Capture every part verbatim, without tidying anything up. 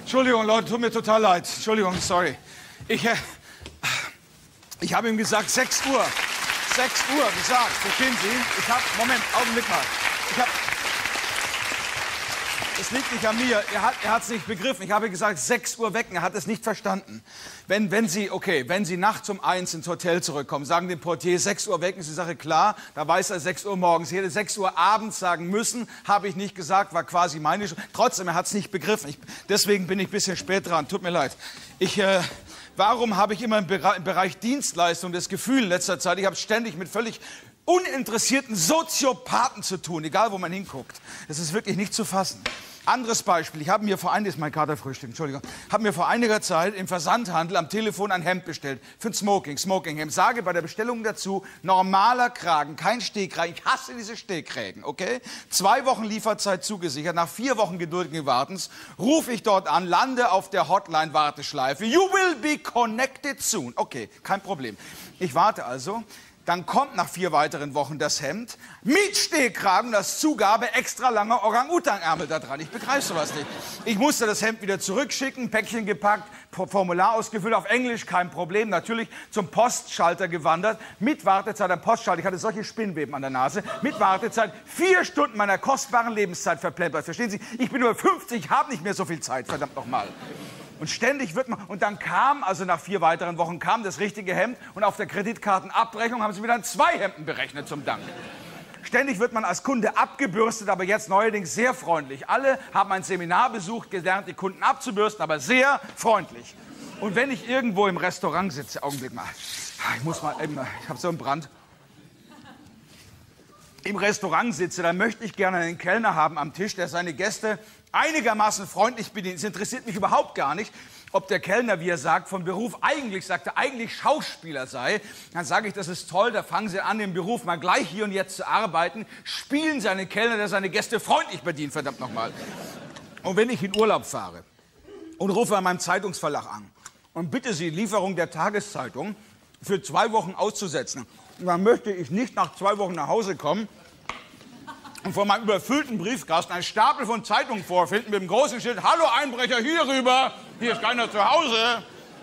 Entschuldigung, Leute, tut mir total leid. Entschuldigung, sorry. Ich, äh, ich habe ihm gesagt, sechs Uhr. sechs Uhr gesagt, verstehen Sie? Ich habe, Moment, Augenblick mal. Ich habe, es liegt nicht an mir, er hat er hat's nicht begriffen. Ich habe gesagt, sechs Uhr wecken, er hat es nicht verstanden. Wenn, wenn Sie, okay, wenn Sie nachts um eins ins Hotel zurückkommen, sagen dem Portier, sechs Uhr wecken, ist die Sache klar, da weiß er sechs Uhr morgens. Ich hätte sechs Uhr abends sagen müssen, habe ich nicht gesagt, war quasi meine Schuld. Trotzdem, er hat es nicht begriffen. Ich, deswegen bin ich ein bisschen spät dran, tut mir leid. Ich, äh, warum habe ich immer im, Bere im Bereich Dienstleistung das Gefühl in letzter Zeit, ich habe ständig mit völlig uninteressierten Soziopathen zu tun, egal wo man hinguckt. Das ist wirklich nicht zu fassen. Anderes Beispiel, ich habe mir vor einiger, mein Katerfrühstück, Entschuldigung, habe mir vor einiger Zeit im Versandhandel am Telefon ein Hemd bestellt für ein Smoking, Smokinghemd. Sage bei der Bestellung dazu, normaler Kragen, kein Stehkragen. Ich hasse diese Stehkragen, okay? Zwei Wochen Lieferzeit zugesichert, nach vier Wochen geduldigen Wartens rufe ich dort an, lande auf der Hotline-Warteschleife. You will be connected soon. Okay, kein Problem. Ich warte also. Dann kommt nach vier weiteren Wochen das Hemd mit Stehkragen, das Zugabe extra langer Orang-Utan-Ärmel da dran. Ich begreife sowas nicht. Ich musste das Hemd wieder zurückschicken, Päckchen gepackt, Formular ausgefüllt, auf Englisch kein Problem. Natürlich zum Postschalter gewandert, mit Wartezeit am Postschalter. Ich hatte solche Spinnweben an der Nase. Mit Wartezeit vier Stunden meiner kostbaren Lebenszeit verplempert. Verstehen Sie? Ich bin über fünfzig, habe nicht mehr so viel Zeit, verdammt nochmal. Und ständig wird man, und dann kam, also nach vier weiteren Wochen kam das richtige Hemd und auf der Kreditkartenabrechnung haben sie mir dann zwei Hemden berechnet zum Dank. Ständig wird man als Kunde abgebürstet, aber jetzt neuerdings sehr freundlich. Alle haben ein Seminar besucht, gelernt, die Kunden abzubürsten, aber sehr freundlich. Und wenn ich irgendwo im Restaurant sitze, Augenblick mal, ich muss mal, ich habe so einen Brand. Im Restaurant sitze, dann möchte ich gerne einen Kellner haben am Tisch, der seine Gäste einigermaßen freundlich bedient. Es interessiert mich überhaupt gar nicht, ob der Kellner, wie er sagt, von Beruf eigentlich, sagt er, eigentlich Schauspieler sei. Dann sage ich, das ist toll, da fangen Sie an, im Beruf mal gleich hier und jetzt zu arbeiten. Spielen Sie einen Kellner, der seine Gäste freundlich bedient, verdammt nochmal. Und wenn ich in Urlaub fahre und rufe bei meinem Zeitungsverlag an und bitte Sie, Lieferung der Tageszeitung für zwei Wochen auszusetzen, dann möchte ich nicht nach zwei Wochen nach Hause kommen und vor meinem überfüllten Briefkasten einen Stapel von Zeitungen vorfinden mit dem großen Schild, hallo Einbrecher, hier rüber, hier ist keiner zu Hause.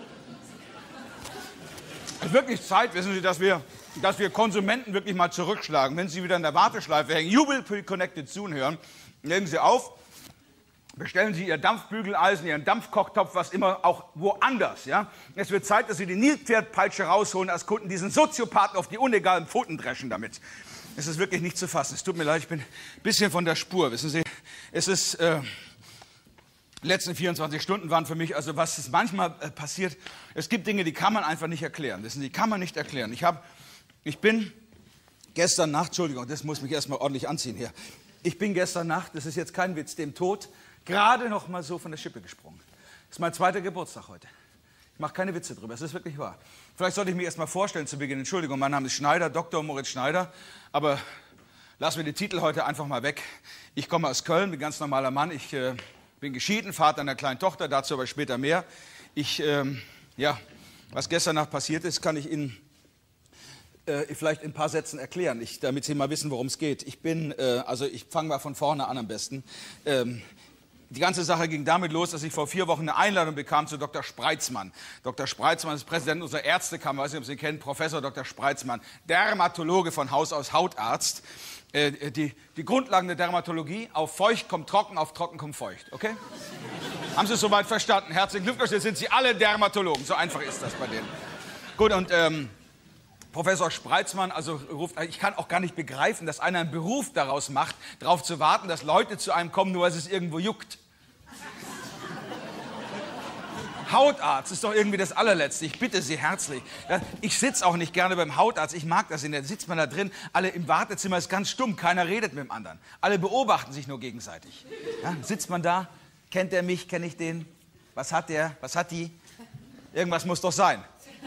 Es ist wirklich Zeit, wissen Sie, dass wir, dass wir Konsumenten wirklich mal zurückschlagen. Wenn Sie wieder in der Warteschleife hängen, You will be connected soon hören, legen Sie auf, bestellen Sie Ihr Dampfbügeleisen, Ihren Dampfkochtopf, was immer, auch woanders. Ja? Es wird Zeit, dass Sie die Nilpferdpeitsche rausholen als Kunden, diesen Soziopathen auf die unlegalen Pfoten dreschen damit. Es ist wirklich nicht zu fassen. Es tut mir leid, ich bin ein bisschen von der Spur. Wissen Sie, es ist, äh, die letzten vierundzwanzig Stunden waren für mich, also was ist manchmal äh, passiert, es gibt Dinge, die kann man einfach nicht erklären. Wissen Sie, die kann man nicht erklären. Ich, hab, ich bin gestern Nacht, Entschuldigung, das muss mich erstmal ordentlich anziehen hier. Ich bin gestern Nacht, das ist jetzt kein Witz, dem Tod gerade noch mal so von der Schippe gesprungen. Das ist mein zweiter Geburtstag heute. Ich mache keine Witze drüber, es ist wirklich wahr. Vielleicht sollte ich mich erst mal vorstellen zu Beginn. Entschuldigung, mein Name ist Schneider, Doktor Moritz Schneider. Aber lassen wir die Titel heute einfach mal weg. Ich komme aus Köln, bin ein ganz normaler Mann. Ich äh, bin geschieden, Vater einer kleinen Tochter, dazu aber später mehr. Ich, ähm, ja, was gestern Nacht passiert ist, kann ich Ihnen äh, vielleicht in ein paar Sätzen erklären, ich, damit Sie mal wissen, worum es geht. Ich bin, äh, also ich fange mal von vorne an am besten. Ähm, Die ganze Sache ging damit los, dass ich vor vier Wochen eine Einladung bekam zu Doktor Spreitzmann. Doktor Spreitzmann ist Präsident unserer Ärztekammer, ich weiß nicht, ob Sie ihn kennen, Professor Doktor Spreitzmann, Dermatologe von Haus aus, Hautarzt. Äh, die, die Grundlagen der Dermatologie, auf feucht kommt trocken, auf trocken kommt feucht, okay? Haben Sie es soweit verstanden? Herzlichen Glückwunsch, jetzt sind Sie alle Dermatologen, so einfach ist das bei denen. Gut, und ähm, Professor Spreitzmann, also ruft, ich kann auch gar nicht begreifen, dass einer einen Beruf daraus macht, darauf zu warten, dass Leute zu einem kommen, nur weil es irgendwo juckt. Hautarzt ist doch irgendwie das allerletzte. Ich bitte Sie herzlich. Ich sitze auch nicht gerne beim Hautarzt. Ich mag das. Da sitzt man da drin. Alle im Wartezimmer ist ganz stumm. Keiner redet mit dem anderen. Alle beobachten sich nur gegenseitig. Ja, sitzt man da. Kennt der mich? Kenne ich den? Was hat der? Was hat die? Irgendwas muss doch sein.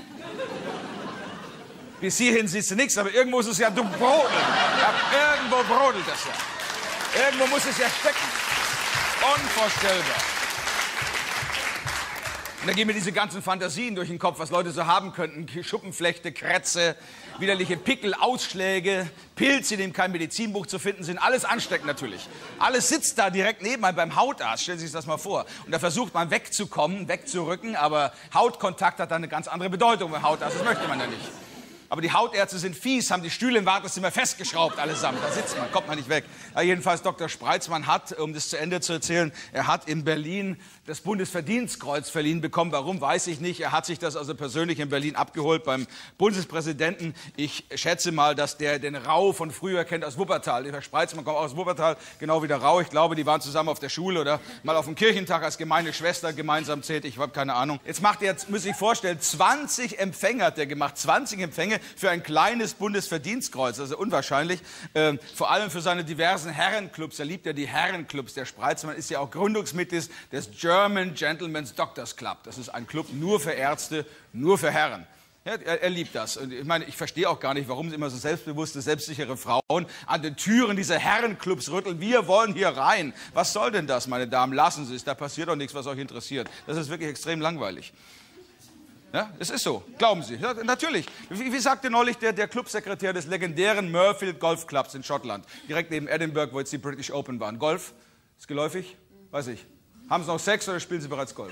Bis hierhin siehst du nichts, aber irgendwo muss es ja brodeln. Ja, irgendwo brodelt das ja. Irgendwo muss es ja stecken. Unvorstellbar. Und da gehen mir diese ganzen Fantasien durch den Kopf, was Leute so haben könnten. Schuppenflechte, Krätze, widerliche Pickel, Ausschläge, Pilze, in denen kein Medizinbuch zu finden sind. Alles ansteckend natürlich. Alles sitzt da direkt neben einem beim Hautarzt. Stellen Sie sich das mal vor. Und da versucht man wegzukommen, wegzurücken, aber Hautkontakt hat dann eine ganz andere Bedeutung beim Hautarzt. Das möchte man ja nicht. Aber die Hautärzte sind fies, haben die Stühle im Wartezimmer festgeschraubt allesamt. Da sitzt man, kommt man nicht weg. Ja, jedenfalls Doktor Spreitzmann hat, um das zu Ende zu erzählen, er hat in Berlin das Bundesverdienstkreuz verliehen bekommen. Warum, weiß ich nicht. Er hat sich das also persönlich in Berlin abgeholt beim Bundespräsidenten. Ich schätze mal, dass der den Rau von früher kennt aus Wuppertal. Der Herr Spreitzmann kommt aus Wuppertal, genau wie der Rau. Ich glaube, die waren zusammen auf der Schule oder mal auf dem Kirchentag als gemeine Schwester gemeinsam tätig. Ich habe keine Ahnung. Jetzt macht er, jetzt muss ich vorstellen, zwanzig Empfänger hat er gemacht. zwanzig Empfänge für ein kleines Bundesverdienstkreuz, also unwahrscheinlich, äh, vor allem für seine diversen Herrenclubs. Er liebt ja die Herrenclubs. Der Spreitzmann ist ja auch Gründungsmitglied des German Gentlemen's Doctors Club. Das ist ein Club nur für Ärzte, nur für Herren. Ja, er, er liebt das. Und ich meine, ich verstehe auch gar nicht, warum immer so selbstbewusste, selbstsichere Frauen an den Türen dieser Herrenclubs rütteln. Wir wollen hier rein. Was soll denn das, meine Damen? Lassen Sie es. Da passiert doch nichts, was euch interessiert. Das ist wirklich extrem langweilig. Ja, es ist so, glauben Sie. Ja, natürlich. Wie, wie sagte neulich der, der Clubsekretär des legendären Murfield Golf Clubs in Schottland, direkt neben Edinburgh, wo jetzt die British Open waren. Golf? Ist geläufig? Weiß ich. Haben Sie noch Sex oder spielen Sie bereits Golf?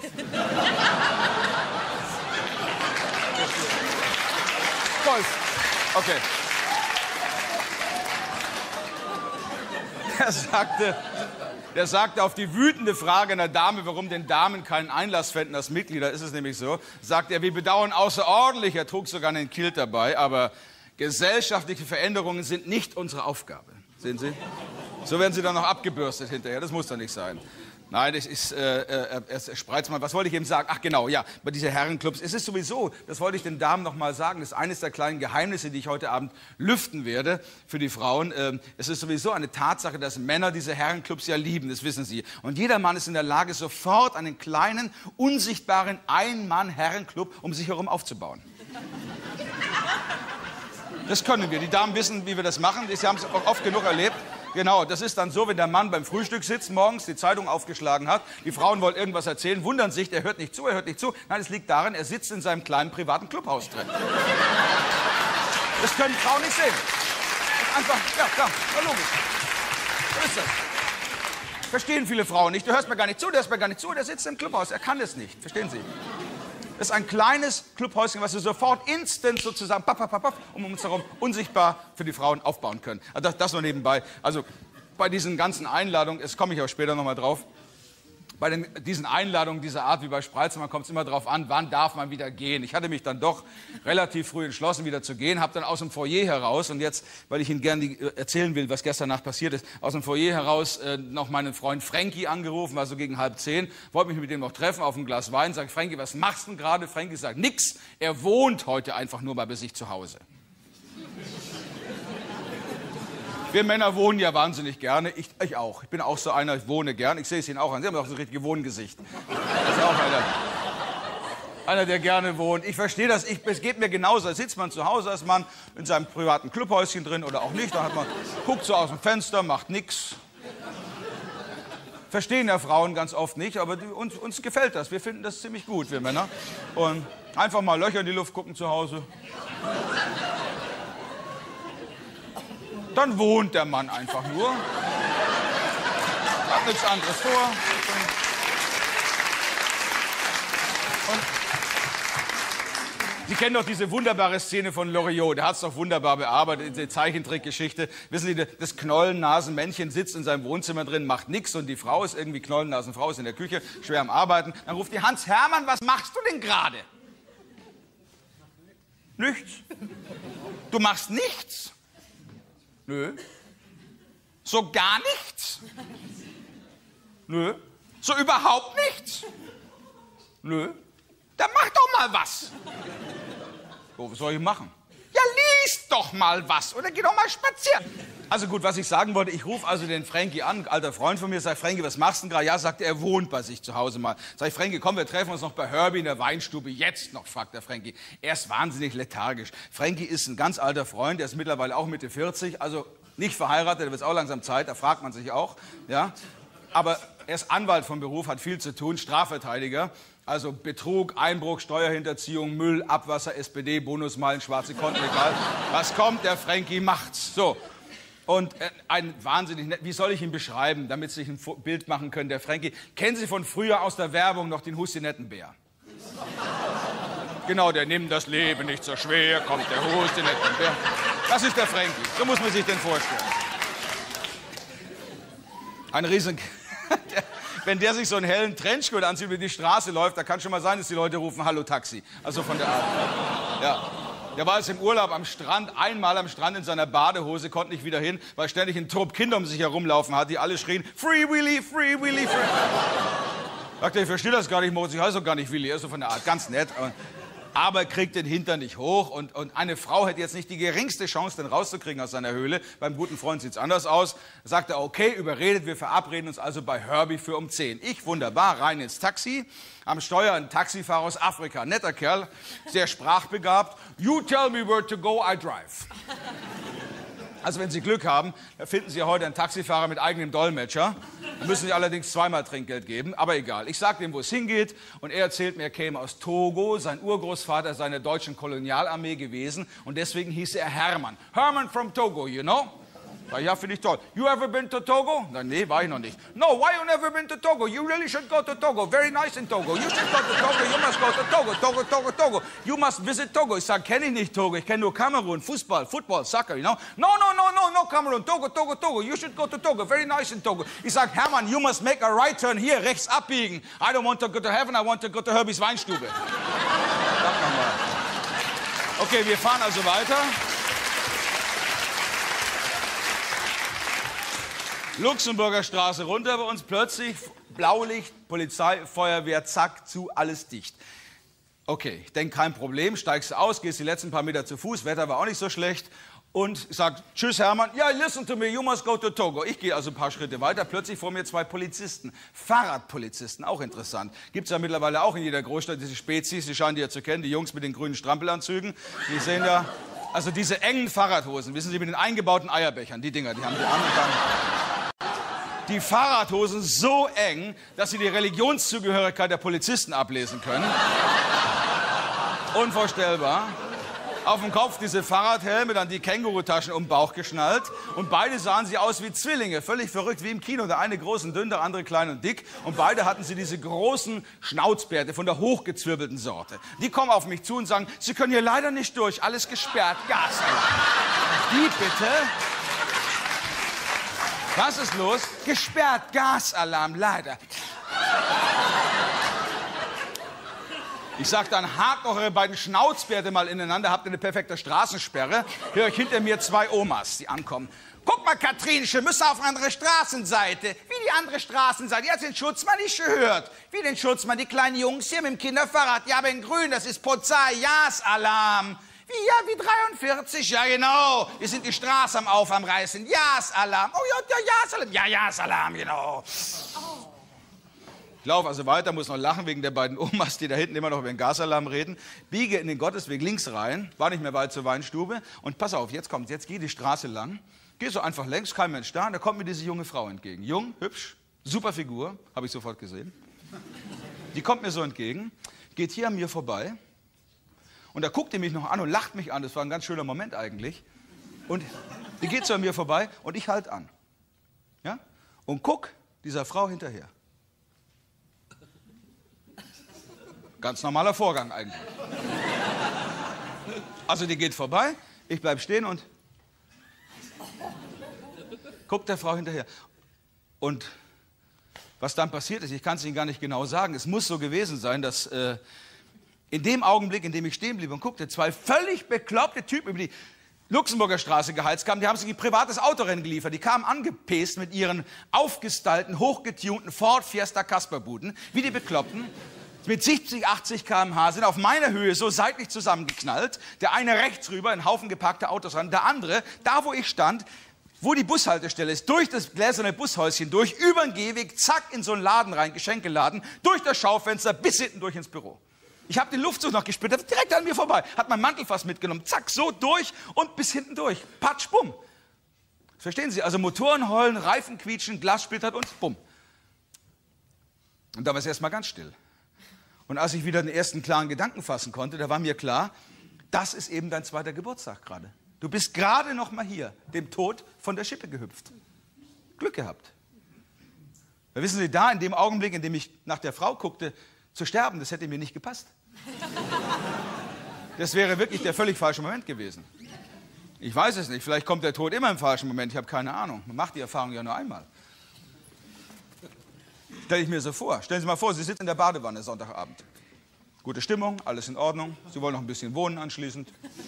Golf. Okay. Er sagte... Der sagte auf die wütende Frage einer Dame, warum den Damen keinen Einlass fänden als Mitglieder, ist es nämlich so, sagt er, wir bedauern außerordentlich, er trug sogar einen Kilt dabei, aber gesellschaftliche Veränderungen sind nicht unsere Aufgabe. Sehen Sie? So werden sie dann noch abgebürstet hinterher, das muss doch nicht sein. Nein, das ist, äh, äh, äh, Spreitzmann, was wollte ich eben sagen? Ach genau, ja, bei diesen Herrenclubs. Es ist sowieso, das wollte ich den Damen noch mal sagen, das ist eines der kleinen Geheimnisse, die ich heute Abend lüften werde für die Frauen. Ähm, es ist sowieso eine Tatsache, dass Männer diese Herrenclubs ja lieben, das wissen sie. Und jeder Mann ist in der Lage, sofort einen kleinen, unsichtbaren Ein-Mann-Herrenclub um sich herum aufzubauen. Das können wir. Die Damen wissen, wie wir das machen. Sie haben es oft genug erlebt. Genau, das ist dann so, wenn der Mann beim Frühstück sitzt, morgens die Zeitung aufgeschlagen hat, die Frauen wollen irgendwas erzählen, wundern sich, der hört nicht zu, er hört nicht zu. Nein, es liegt daran, er sitzt in seinem kleinen privaten Clubhaus drin. Das können Frauen nicht sehen. Das ist einfach, ja, klar, ja, logisch. So ist das. Verstehen viele Frauen nicht. Du hörst mir gar nicht zu, der hörst mir gar nicht zu, der sitzt im Clubhaus, er kann das nicht. Verstehen Sie? Das ist ein kleines Clubhäuschen, was wir sofort instant sozusagen papp, papp, papp, um uns herum unsichtbar für die Frauen aufbauen können. Also das, das nur nebenbei. Also bei diesen ganzen Einladungen, jetzt komme ich auch später noch mal drauf, bei den, diesen Einladungen dieser Art wie bei Spreitzmann kommt es immer darauf an, wann darf man wieder gehen. Ich hatte mich dann doch relativ früh entschlossen, wieder zu gehen, habe dann aus dem Foyer heraus, und jetzt, weil ich Ihnen gerne erzählen will, was gestern Nacht passiert ist, aus dem Foyer heraus äh, noch meinen Freund Frankie angerufen, war so gegen halb zehn, wollte mich mit dem noch treffen auf ein Glas Wein, sage, Frankie, was machst du denn gerade? Frankie sagt, nix, er wohnt heute einfach nur mal bei sich zu Hause. Wir Männer wohnen ja wahnsinnig gerne. Ich, ich auch. Ich bin auch so einer, ich wohne gern. Ich sehe es Ihnen auch an. Sie haben auch so ein richtiges Wohngesicht. Das ist auch einer, einer, der gerne wohnt. Ich verstehe das. Ich, es geht mir genauso. Da sitzt man zu Hause als Mann in seinem privaten Clubhäuschen drin oder auch nicht. Da hat man, guckt so aus dem Fenster, macht nichts. Verstehen ja Frauen ganz oft nicht, aber die, uns, uns gefällt das. Wir finden das ziemlich gut, wir Männer. Und einfach mal Löcher in die Luft gucken zu Hause. Dann wohnt der Mann einfach nur. Hat nichts anderes vor. Und Sie kennen doch diese wunderbare Szene von Loriot. Der hat es doch wunderbar bearbeitet, diese Zeichentrickgeschichte. Wissen Sie, das Knollennasenmännchen sitzt in seinem Wohnzimmer drin, macht nichts, und die Frau ist irgendwie Knollennasenfrau, ist in der Küche, schwer am Arbeiten. Dann ruft die Hans Hermann, was machst du denn gerade? Nichts. Du machst nichts? Nö. So gar nichts? Nö. So überhaupt nichts? Nö. Dann mach doch mal was. So, was soll ich machen? Ja, lies doch mal was oder geh doch mal spazieren. Also gut, was ich sagen wollte, ich rufe also den Frankie an, alter Freund von mir, sag, Frankie, was machst du denn gerade? Ja, sagt er, er wohnt bei sich zu Hause mal. Sag ich, Frankie, komm, wir treffen uns noch bei Herbie in der Weinstube. Jetzt noch, fragt der Frankie. Er ist wahnsinnig lethargisch. Frankie ist ein ganz alter Freund, der ist mittlerweile auch Mitte vierzig, also nicht verheiratet, da wird es auch langsam Zeit, da fragt man sich auch. Ja? Aber er ist Anwalt vom Beruf, hat viel zu tun, Strafverteidiger. Also Betrug, Einbruch, Steuerhinterziehung, Müll, Abwasser, S P D, Bonusmeilen, schwarze Konten, egal. Was kommt, der Frankie macht's. So. Und äh, ein wahnsinnig nett, wie soll ich ihn beschreiben, damit Sie sich ein Bild machen können, der Frankie. Kennen Sie von früher aus der Werbung noch den Hustinettenbär? Genau, der nimmt das Leben nicht so schwer, kommt der Hustinettenbär. Das ist der Frankie, so muss man sich den vorstellen. Ein riesen... Wenn der sich so einen hellen Trenchcoat anzieht und über die Straße läuft, da kann schon mal sein, dass die Leute rufen, hallo Taxi. Also von der Art. Ja. Der war jetzt im Urlaub am Strand, einmal am Strand in seiner Badehose, konnte nicht wieder hin, weil ständig ein Trupp Kinder um sich herumlaufen hat, die alle schrien, Free Willy, Free Willy, Free. Sagt er, ich verstehe das gar nicht, Moritz, ich heiße doch gar nicht Willy. Er ist so von der Art, ganz nett. Aber kriegt den Hintern nicht hoch und, und eine Frau hätte jetzt nicht die geringste Chance, den rauszukriegen aus seiner Höhle. Beim guten Freund sieht es anders aus. Da sagt er, okay, überredet, wir verabreden uns also bei Herbie für um zehn. Ich, wunderbar, rein ins Taxi. Am Steuer ein Taxifahrer aus Afrika, netter Kerl, sehr sprachbegabt. You tell me where to go, I drive. Also wenn Sie Glück haben, da finden Sie heute einen Taxifahrer mit eigenem Dolmetscher. Da müssen Sie allerdings zweimal Trinkgeld geben, aber egal. Ich sage ihm, wo es hingeht und er erzählt mir, er käme aus Togo, sein Urgroßvater sei in der deutschen Kolonialarmee gewesen und deswegen hieß er Hermann. Herman from Togo, you know? Ja, finde ich toll. You ever been to Togo? Na, nee, war ich noch nicht. No, why you never been to Togo? You really should go to Togo. Very nice in Togo. You should go to Togo. You must go to Togo. Togo, Togo, Togo. You must visit Togo. Ich sage, kenne ich nicht Togo. Ich kenne nur Kamerun. Fußball, Football, Soccer, you know? No, no, no, no, no, Kamerun. Togo, Togo, Togo. You should go to Togo. Very nice in Togo. Ich sage, Hermann, you must make a right turn hier, rechts abbiegen. I don't want to go to heaven. I want to go to Herbies Weinstube. Sag nochmal. Okay, wir fahren also weiter. Luxemburger Straße runter bei uns, plötzlich Blaulicht, Polizei, Feuerwehr, zack, zu, alles dicht. Okay, ich denke, kein Problem, steigst du aus, gehst die letzten paar Meter zu Fuß, Wetter war auch nicht so schlecht und sagt, tschüss Hermann, ja, yeah, listen to me, you must go to Togo. Ich gehe also ein paar Schritte weiter, plötzlich vor mir zwei Polizisten, Fahrradpolizisten, auch interessant. Gibt es ja mittlerweile auch in jeder Großstadt, diese Spezies, die scheinen die ja zu kennen, die Jungs mit den grünen Strampelanzügen, die sehen ja, also diese engen Fahrradhosen, wissen Sie, mit den eingebauten Eierbechern, die Dinger, die haben die an und dann... Die Fahrradhosen so eng, dass sie die Religionszugehörigkeit der Polizisten ablesen können. Unvorstellbar. Auf dem Kopf diese Fahrradhelme, dann die Kängurutaschen um den Bauch geschnallt. Und beide sahen sie aus wie Zwillinge, völlig verrückt wie im Kino. Der eine groß und dünn, der andere klein und dick. Und beide hatten sie diese großen Schnauzbärte von der hochgezwirbelten Sorte. Die kommen auf mich zu und sagen, Sie können hier leider nicht durch, alles gesperrt. Gas. Die bitte... Was ist los? Gesperrt, Gasalarm, leider. Ich sag dann, hakt eure beiden Schnauzbärte mal ineinander, habt ihr eine perfekte Straßensperre. Höre ich hinter mir zwei Omas, die ankommen. Guck mal, Katrinchen, müssen auf andere Straßenseite. Wie die andere Straßenseite, die hat den Schutzmann nicht gehört. Wie den Schutzmann, die kleinen Jungs hier mit dem Kinderfahrrad. Ja, aber in grün, das ist Polizei, Gasalarm. Wie, ja, wie dreiundvierzig, ja genau. Wir sind die Straße am Auf, am Reißen. Ja-Alarm. Oh ja, ja, Ja-Alarm. Ja, Ja-Alarm, genau. Ich laufe also weiter, muss noch lachen wegen der beiden Omas, die da hinten immer noch über den Gasalarm reden. Biege in den Gottesweg links rein, war nicht mehr weit zur Weinstube. Und pass auf, jetzt kommt's, jetzt geh die Straße lang. Geh so einfach längs, kein Mensch da. Und da kommt mir diese junge Frau entgegen. Jung, hübsch, super Figur, habe ich sofort gesehen. Die kommt mir so entgegen, geht hier an mir vorbei. Und da guckt die mich noch an und lacht mich an. Das war ein ganz schöner Moment eigentlich. Und die geht so an mir vorbei und ich halte an. Ja? Und guck dieser Frau hinterher. Ganz normaler Vorgang eigentlich. Also die geht vorbei, ich bleib stehen und guck der Frau hinterher. Und was dann passiert ist, ich kann es Ihnen gar nicht genau sagen. Es muss so gewesen sein, dass... Äh, In dem Augenblick, in dem ich stehen blieb und guckte, zwei völlig bekloppte Typen über die Luxemburger Straße geheizt kamen, die haben sich ein privates Autorennen geliefert. Die kamen angepest mit ihren aufgestylten, hochgetunten Ford Fiesta Kasperbuden, wie die Bekloppten, mit siebzig, achtzig Kilometer pro Stunde, sind auf meiner Höhe so seitlich zusammengeknallt. Der eine rechts rüber, ein Haufen geparkter Autos ran, der andere, da wo ich stand, wo die Bushaltestelle ist, durch das gläserne Bushäuschen durch, über den Gehweg, zack, in so einen Laden rein, Geschenkeladen, durch das Schaufenster bis hinten durch ins Büro. Ich habe den Luftzug noch gespürt, der war direkt an mir vorbei. Hat mein Mantelfass mitgenommen, zack, so durch und bis hinten durch. Patsch, bumm. Verstehen Sie? Also Motoren heulen, Reifen quietschen, Glas splittert und bumm. Und da war es erstmal ganz still. Und als ich wieder den ersten klaren Gedanken fassen konnte, da war mir klar, das ist eben dein zweiter Geburtstag gerade. Du bist gerade noch mal hier, dem Tod von der Schippe gehüpft. Glück gehabt. Da wissen Sie, da in dem Augenblick, in dem ich nach der Frau guckte, zu sterben, das hätte mir nicht gepasst. Das wäre wirklich der völlig falsche Moment gewesen. Ich weiß es nicht, vielleicht kommt der Tod immer im falschen Moment, ich habe keine Ahnung. Man macht die Erfahrung ja nur einmal. Stelle ich mir so vor. Stellen Sie mal vor, Sie sitzen in der Badewanne Sonntagabend. Gute Stimmung, alles in Ordnung. Sie wollen noch ein bisschen wohnen anschließend.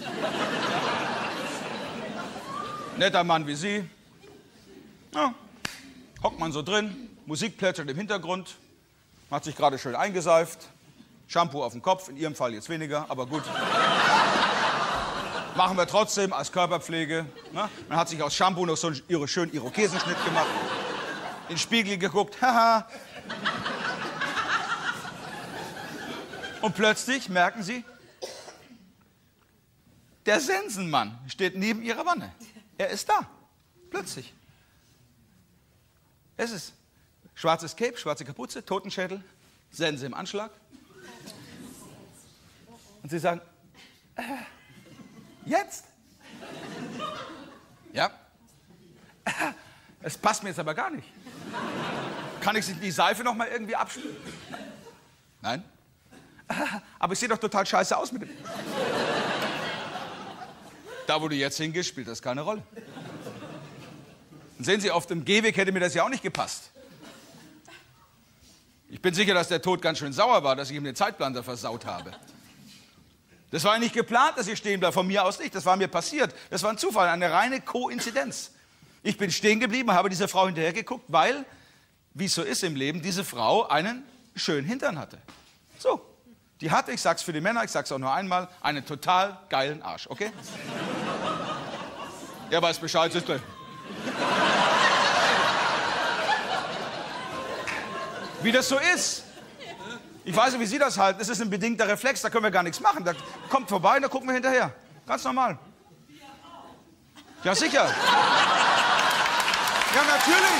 Netter Mann wie Sie. Ja, hockt man so drin, Musik plätschert im Hintergrund, hat sich gerade schön eingeseift, Shampoo auf dem Kopf, in Ihrem Fall jetzt weniger, aber gut. Machen wir trotzdem als Körperpflege. Ne? Man hat sich aus Shampoo noch so einen ihre schönen Irokesenschnitt gemacht, in den Spiegel geguckt, haha. Und plötzlich merken Sie, der Sensenmann steht neben Ihrer Wanne. Er ist da, plötzlich. Es ist schwarzes Cape, schwarze Kapuze, Totenschädel, Sense im Anschlag. Und Sie sagen, äh, jetzt? Ja. Äh, es passt mir jetzt aber gar nicht. Kann ich die Seife noch mal irgendwie abspülen? Nein. Äh, aber ich sehe doch total scheiße aus mit dem. Da, wo du jetzt hingehst, spielt das keine Rolle. Und sehen Sie, auf dem Gehweg hätte mir das ja auch nicht gepasst. Ich bin sicher, dass der Tod ganz schön sauer war, dass ich ihm den Zeitplan da versaut habe. Das war ja nicht geplant, dass ich stehen bleibe, von mir aus nicht. Das war mir passiert. Das war ein Zufall, eine reine Koinzidenz. Ich bin stehen geblieben, habe dieser Frau hinterher geguckt, weil, wie es so ist im Leben, diese Frau einen schönen Hintern hatte. So, die hatte, ich sag's für die Männer, ich sag's auch nur einmal, einen total geilen Arsch, okay? Er weiß Bescheid, ist drin. Wie das so ist. Ich weiß nicht, wie Sie das halten. Das ist ein bedingter Reflex, da können wir gar nichts machen. Da kommt vorbei, da gucken wir hinterher. Ganz normal. Ja, sicher. Ja, natürlich.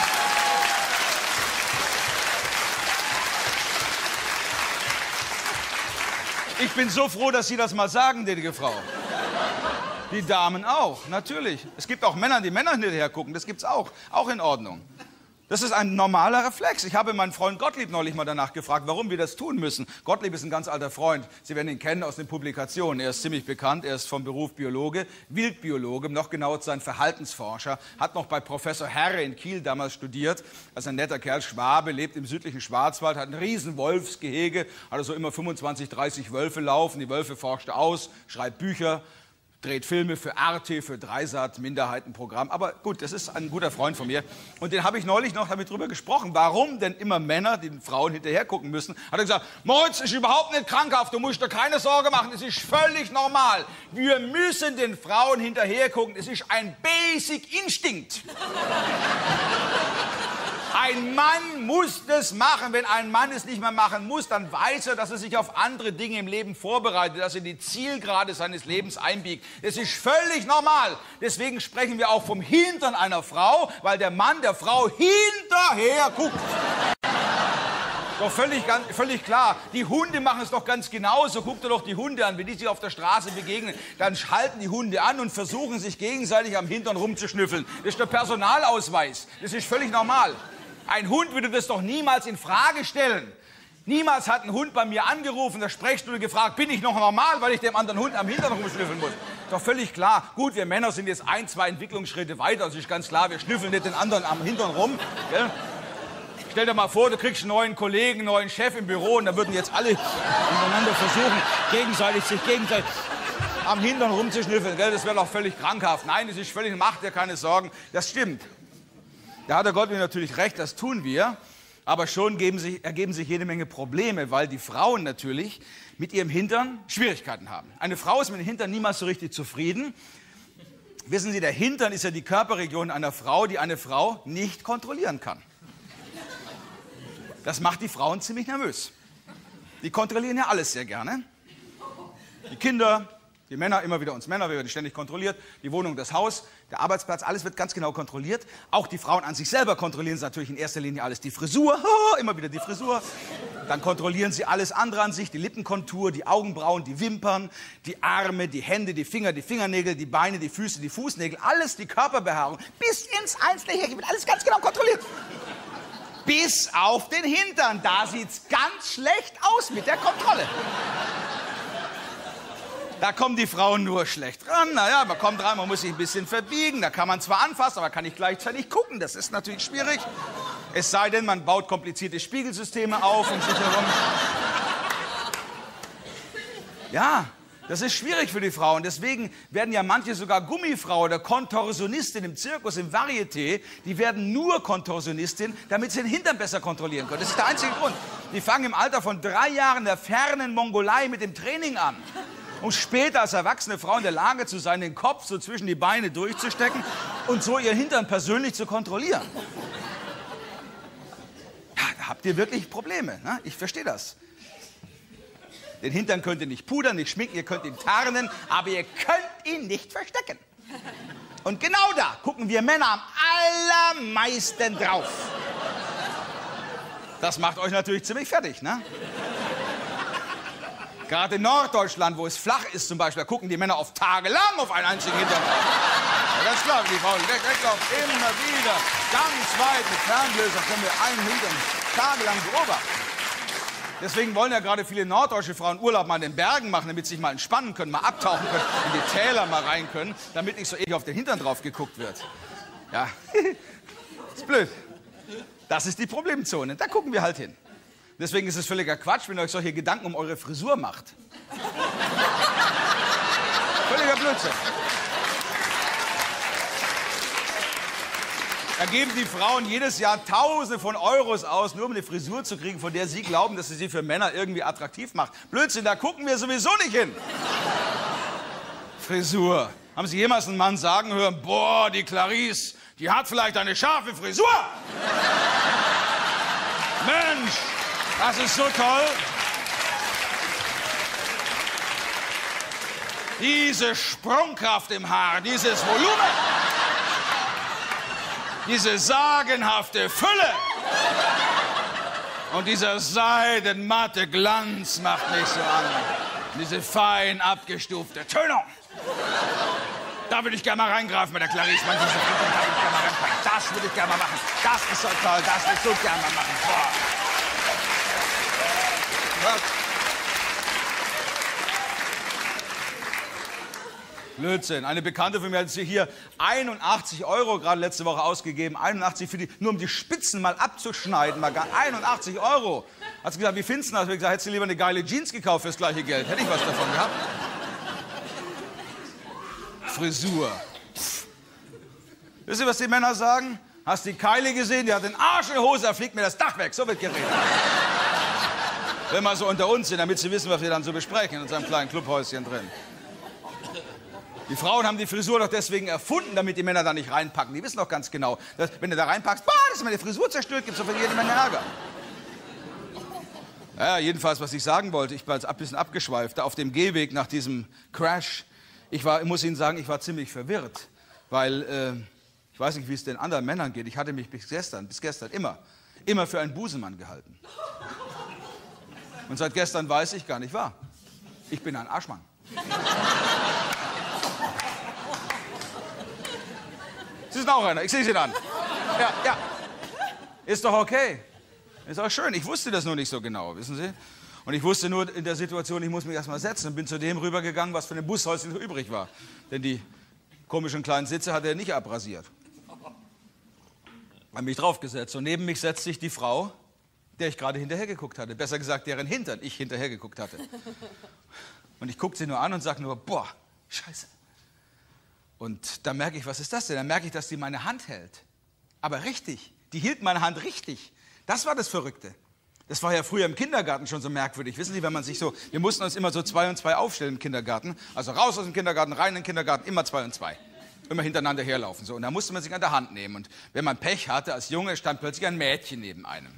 Ich bin so froh, dass Sie das mal sagen, gnädige Frau. Die Damen auch, natürlich. Es gibt auch Männer, die Männer hinterher gucken. Das gibt's auch. Auch in Ordnung. Das ist ein normaler Reflex. Ich habe meinen Freund Gottlieb neulich mal danach gefragt, warum wir das tun müssen. Gottlieb ist ein ganz alter Freund. Sie werden ihn kennen aus den Publikationen. Er ist ziemlich bekannt. Er ist vom Beruf Biologe, Wildbiologe, noch genauer sein Verhaltensforscher. Hat noch bei Professor Herre in Kiel damals studiert. Also ein netter Kerl, Schwabe, lebt im südlichen Schwarzwald, hat ein riesen Wolfsgehege, hat also immer fünfundzwanzig, dreißig Wölfe laufen. Die Wölfe forscht er aus, schreibt Bücher, dreht Filme für Arte, für Dreisat, Minderheitenprogramm. Aber gut, das ist ein guter Freund von mir. Und den habe ich neulich noch damit drüber gesprochen. Warum denn immer Männer, die den Frauen hinterher gucken müssen? Hat er gesagt, Moritz, ist überhaupt nicht krankhaft, du musst dir keine Sorge machen, es ist völlig normal. Wir müssen den Frauen hinterher gucken, es ist ein Basic Instinkt. Ein Mann muss das machen. Wenn ein Mann es nicht mehr machen muss, dann weiß er, dass er sich auf andere Dinge im Leben vorbereitet, dass er die Zielgerade seines Lebens einbiegt. Das ist völlig normal. Deswegen sprechen wir auch vom Hintern einer Frau, weil der Mann der Frau hinterher guckt. Doch völlig, ganz, völlig klar. Die Hunde machen es doch ganz genauso. Guckt ihr doch die Hunde an, wenn die sich auf der Straße begegnen. Dann halten die Hunde an und versuchen sich gegenseitig am Hintern rumzuschnüffeln. Das ist der Personalausweis. Das ist völlig normal. Ein Hund würde das doch niemals in Frage stellen. Niemals hat ein Hund bei mir angerufen, der Sprechstunde gefragt, bin ich noch normal, weil ich dem anderen Hund am Hintern rumschnüffeln muss. Doch völlig klar. Gut, wir Männer sind jetzt ein, zwei Entwicklungsschritte weiter. Das ist ganz klar, wir schnüffeln nicht den anderen am Hintern rum. Gell? Stell dir mal vor, du kriegst einen neuen Kollegen, einen neuen Chef im Büro und da würden jetzt alle untereinander versuchen, gegenseitig sich gegenseitig am Hintern rumzuschnüffeln. Gell? Das wäre doch völlig krankhaft. Nein, das ist völlig, macht dir keine Sorgen. Das stimmt. Da hat der Gott mir natürlich recht, das tun wir. Aber schon geben sich, ergeben sich jede Menge Probleme, weil die Frauen natürlich mit ihrem Hintern Schwierigkeiten haben. Eine Frau ist mit dem Hintern niemals so richtig zufrieden. Wissen Sie, der Hintern ist ja die Körperregion einer Frau, die eine Frau nicht kontrollieren kann. Das macht die Frauen ziemlich nervös. Die kontrollieren ja alles sehr gerne. Die Kinder, Die Männer, immer wieder uns Männer, wir werden ständig kontrolliert. Die Wohnung, das Haus, der Arbeitsplatz, alles wird ganz genau kontrolliert. Auch die Frauen an sich selber kontrollieren sie natürlich in erster Linie alles. Die Frisur, immer wieder die Frisur. Dann kontrollieren sie alles andere an sich, die Lippenkontur, die Augenbrauen, die Wimpern, die Arme, die Hände, die Finger, die Fingernägel, die Beine, die Füße, die Fußnägel, alles, die Körperbehaarung, bis ins einzelne Härchen wird alles ganz genau kontrolliert. Bis auf den Hintern, da sieht's ganz schlecht aus mit der Kontrolle. Da kommen die Frauen nur schlecht ran. Naja, man kommt rein, man muss sich ein bisschen verbiegen. Da kann man zwar anfassen, aber kann nicht gleichzeitig gucken. Das ist natürlich schwierig. Es sei denn, man baut komplizierte Spiegelsysteme auf um sich herum. Ja, das ist schwierig für die Frauen. Deswegen werden ja manche sogar Gummifrau oder Kontorsionistin im Zirkus, im Varieté. Die werden nur Kontorsionistin, damit sie den Hintern besser kontrollieren können. Das ist der einzige Grund. Die fangen im Alter von drei Jahren in der fernen Mongolei mit dem Training an. Um später als erwachsene Frau in der Lage zu sein, den Kopf so zwischen die Beine durchzustecken und so ihr Hintern persönlich zu kontrollieren. Ja, da habt ihr wirklich Probleme, ne? Ich verstehe das. Den Hintern könnt ihr nicht pudern, nicht schminken, ihr könnt ihn tarnen, aber ihr könnt ihn nicht verstecken. Und genau da gucken wir Männer am allermeisten drauf. Das macht euch natürlich ziemlich fertig, ne? Gerade in Norddeutschland, wo es flach ist zum Beispiel, da gucken die Männer oft tagelang auf einen einzigen Hintern. Ja, das ist klar, die Frauen weg, weglaufen, immer wieder, ganz weit mit Ferngläsern können wir einen Hintern tagelang beobachten. Deswegen wollen ja gerade viele norddeutsche Frauen Urlaub mal in den Bergen machen, damit sie sich mal entspannen können, mal abtauchen können, in die Täler mal rein können, damit nicht so ewig auf den Hintern drauf geguckt wird. Ja, ist blöd. Das ist die Problemzone, da gucken wir halt hin. Deswegen ist es völliger Quatsch, wenn ihr euch solche Gedanken um eure Frisur macht. Völliger Blödsinn. Da geben die Frauen jedes Jahr Tausende von Euros aus, nur um eine Frisur zu kriegen, von der sie glauben, dass sie sie für Männer irgendwie attraktiv macht. Blödsinn, da gucken wir sowieso nicht hin. Frisur. Haben Sie jemals einen Mann sagen hören, boah, die Clarice, die hat vielleicht eine scharfe Frisur? Mensch! Das ist so toll. Diese Sprungkraft im Haar, dieses Volumen, diese sagenhafte Fülle und dieser seidenmatte Glanz macht mich so an. Diese fein abgestufte Tönung. Da würde ich gerne mal reingreifen mit der Clarice. Man, diese Tönung, da würde ich gerne mal reinpacken. Das würde ich gerne mal machen. Das ist so toll, das würde ich so gerne mal machen. Boah. Blödsinn. Eine Bekannte von mir hat hier einundachtzig Euro gerade letzte Woche ausgegeben. einundachtzig für die, nur um die Spitzen mal abzuschneiden. Mal gar einundachtzig Euro. Hat sie gesagt, wie findest du das? Ich habe gesagt, hättest du lieber eine geile Jeans gekauft fürs gleiche Geld. Hätte ich was davon gehabt. Frisur. Pff. Wisst ihr, was die Männer sagen? Hast die Keile gesehen? Die hat den Arsch in der Hose, da fliegt mir das Dach weg. So wird geredet. Wenn wir so unter uns sind, damit Sie wissen, was wir dann so besprechen in unserem kleinen Clubhäuschen drin. Die Frauen haben die Frisur doch deswegen erfunden, damit die Männer da nicht reinpacken. Die wissen doch ganz genau, dass, wenn du da reinpackst, boah, das ist meine Frisur zerstört, gibt es doch für jede Menge Ärger. Ja, jedenfalls, was ich sagen wollte, ich war jetzt ein bisschen abgeschweift, auf dem Gehweg nach diesem Crash. Ich, war, ich muss Ihnen sagen, ich war ziemlich verwirrt, weil, äh, ich weiß nicht, wie es den anderen Männern geht, ich hatte mich bis gestern, bis gestern immer, immer für einen Busenmann gehalten. Und seit gestern weiß ich gar nicht wahr. Ich bin ein Arschmann. Sie sind auch einer, ich sehe Sie dann. Ja, ja. Ist doch okay. Ist auch schön. Ich wusste das nur nicht so genau, wissen Sie? Und ich wusste nur in der Situation, ich muss mich erst mal setzen und bin zu dem rübergegangen, was von dem Bushäuschen noch übrig war. Denn die komischen kleinen Sitze hat er nicht abrasiert. Habe mich draufgesetzt und neben mich setzt sich die Frau, der ich gerade hinterher geguckt hatte. Besser gesagt, deren Hintern ich hinterher geguckt hatte. Und ich gucke sie nur an und sage nur, boah, scheiße. Und dann merke ich, was ist das denn? Dann merke ich, dass die meine Hand hält. Aber richtig, die hielt meine Hand richtig. Das war das Verrückte. Das war ja früher im Kindergarten schon so merkwürdig. Wissen Sie, wenn man sich so, wir mussten uns immer so zwei und zwei aufstellen im Kindergarten. Also raus aus dem Kindergarten, rein in den Kindergarten, immer zwei und zwei. Immer hintereinander herlaufen. So. Und da musste man sich an der Hand nehmen. Und wenn man Pech hatte, als Junge, stand plötzlich ein Mädchen neben einem.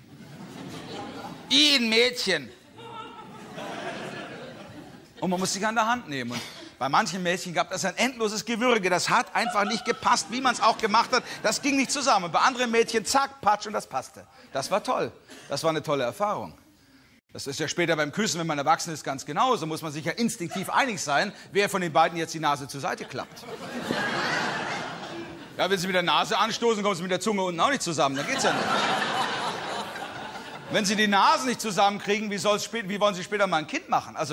I, ein Mädchen. Und man muss sich an der Hand nehmen. Und Bei manchen Mädchen gab es ein endloses Gewürge. Das hat einfach nicht gepasst, wie man es auch gemacht hat. Das ging nicht zusammen. Bei anderen Mädchen, zack, patsch und das passte. Das war toll. Das war eine tolle Erfahrung. Das ist ja später beim Küssen, wenn man erwachsen ist, ganz genauso. Muss man sich ja instinktiv einig sein, wer von den beiden jetzt die Nase zur Seite klappt. Ja, wenn sie mit der Nase anstoßen, kommen sie mit der Zunge unten auch nicht zusammen. Dann geht's ja nicht. Wenn sie die Nase nicht zusammenkriegen, wie, soll's spät, wie wollen sie später mal ein Kind machen? Also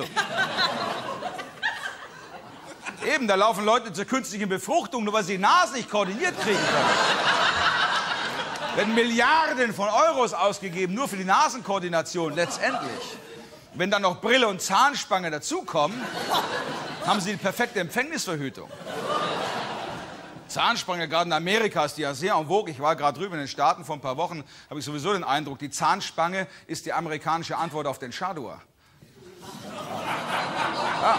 eben, da laufen Leute zur künstlichen Befruchtung, nur weil sie die Nase nicht koordiniert kriegen können. Werden Milliarden von Euros ausgegeben, nur für die Nasenkoordination, letztendlich. Wenn dann noch Brille und Zahnspange dazukommen, haben sie die perfekte Empfängnisverhütung. Zahnspange, gerade in Amerika ist die ja sehr en vogue. Ich war gerade drüben in den Staaten vor ein paar Wochen, habe ich sowieso den Eindruck, die Zahnspange ist die amerikanische Antwort auf den Chador. Ja.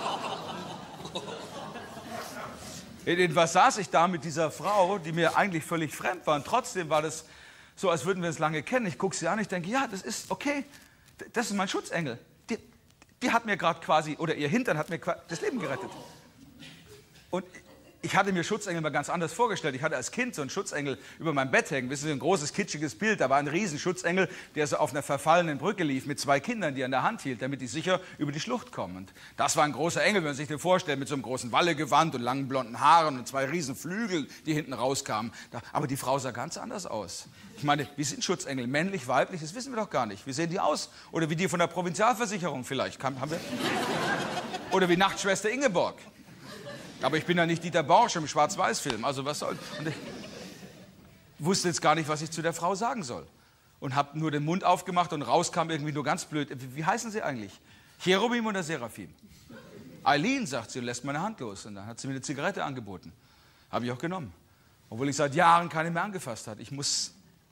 Jedenfalls saß ich da mit dieser Frau, die mir eigentlich völlig fremd war. Und trotzdem war das so, als würden wir uns lange kennen. Ich gucke sie an, ich denke, ja, das ist okay. Das ist mein Schutzengel. Die, die hat mir gerade quasi, oder ihr Hintern hat mir das Leben gerettet. Und ich hatte mir Schutzengel mal ganz anders vorgestellt. Ich hatte als Kind so einen Schutzengel über meinem Bett hängen. Wissen Sie, ein großes, kitschiges Bild. Da war ein Riesenschutzengel, der so auf einer verfallenen Brücke lief mit zwei Kindern, die er in der Hand hielt, damit die sicher über die Schlucht kommen. Und das war ein großer Engel, wenn man sich den vorstellt, mit so einem großen Wallegewand und langen blonden Haaren und zwei riesen Flügeln, die hinten rauskamen. Aber die Frau sah ganz anders aus. Ich meine, wie sind Schutzengel? Männlich, weiblich? Das wissen wir doch gar nicht. Wie sehen die aus? Oder wie die von der Provinzialversicherung vielleicht. Haben wir? Oder wie Nachtschwester Ingeborg. Aber ich bin ja nicht Dieter Borsch im Schwarz-Weiß-Film, also was soll... Und ich wusste jetzt gar nicht, was ich zu der Frau sagen soll. Und habe nur den Mund aufgemacht und rauskam irgendwie nur ganz blöd. Wie, wie heißen Sie eigentlich? Cherubim oder Seraphim? Eileen, sagt sie, und lässt meine Hand los. Und dann hat sie mir eine Zigarette angeboten. Habe ich auch genommen. Obwohl ich seit Jahren keine mehr angefasst hat. Ich muss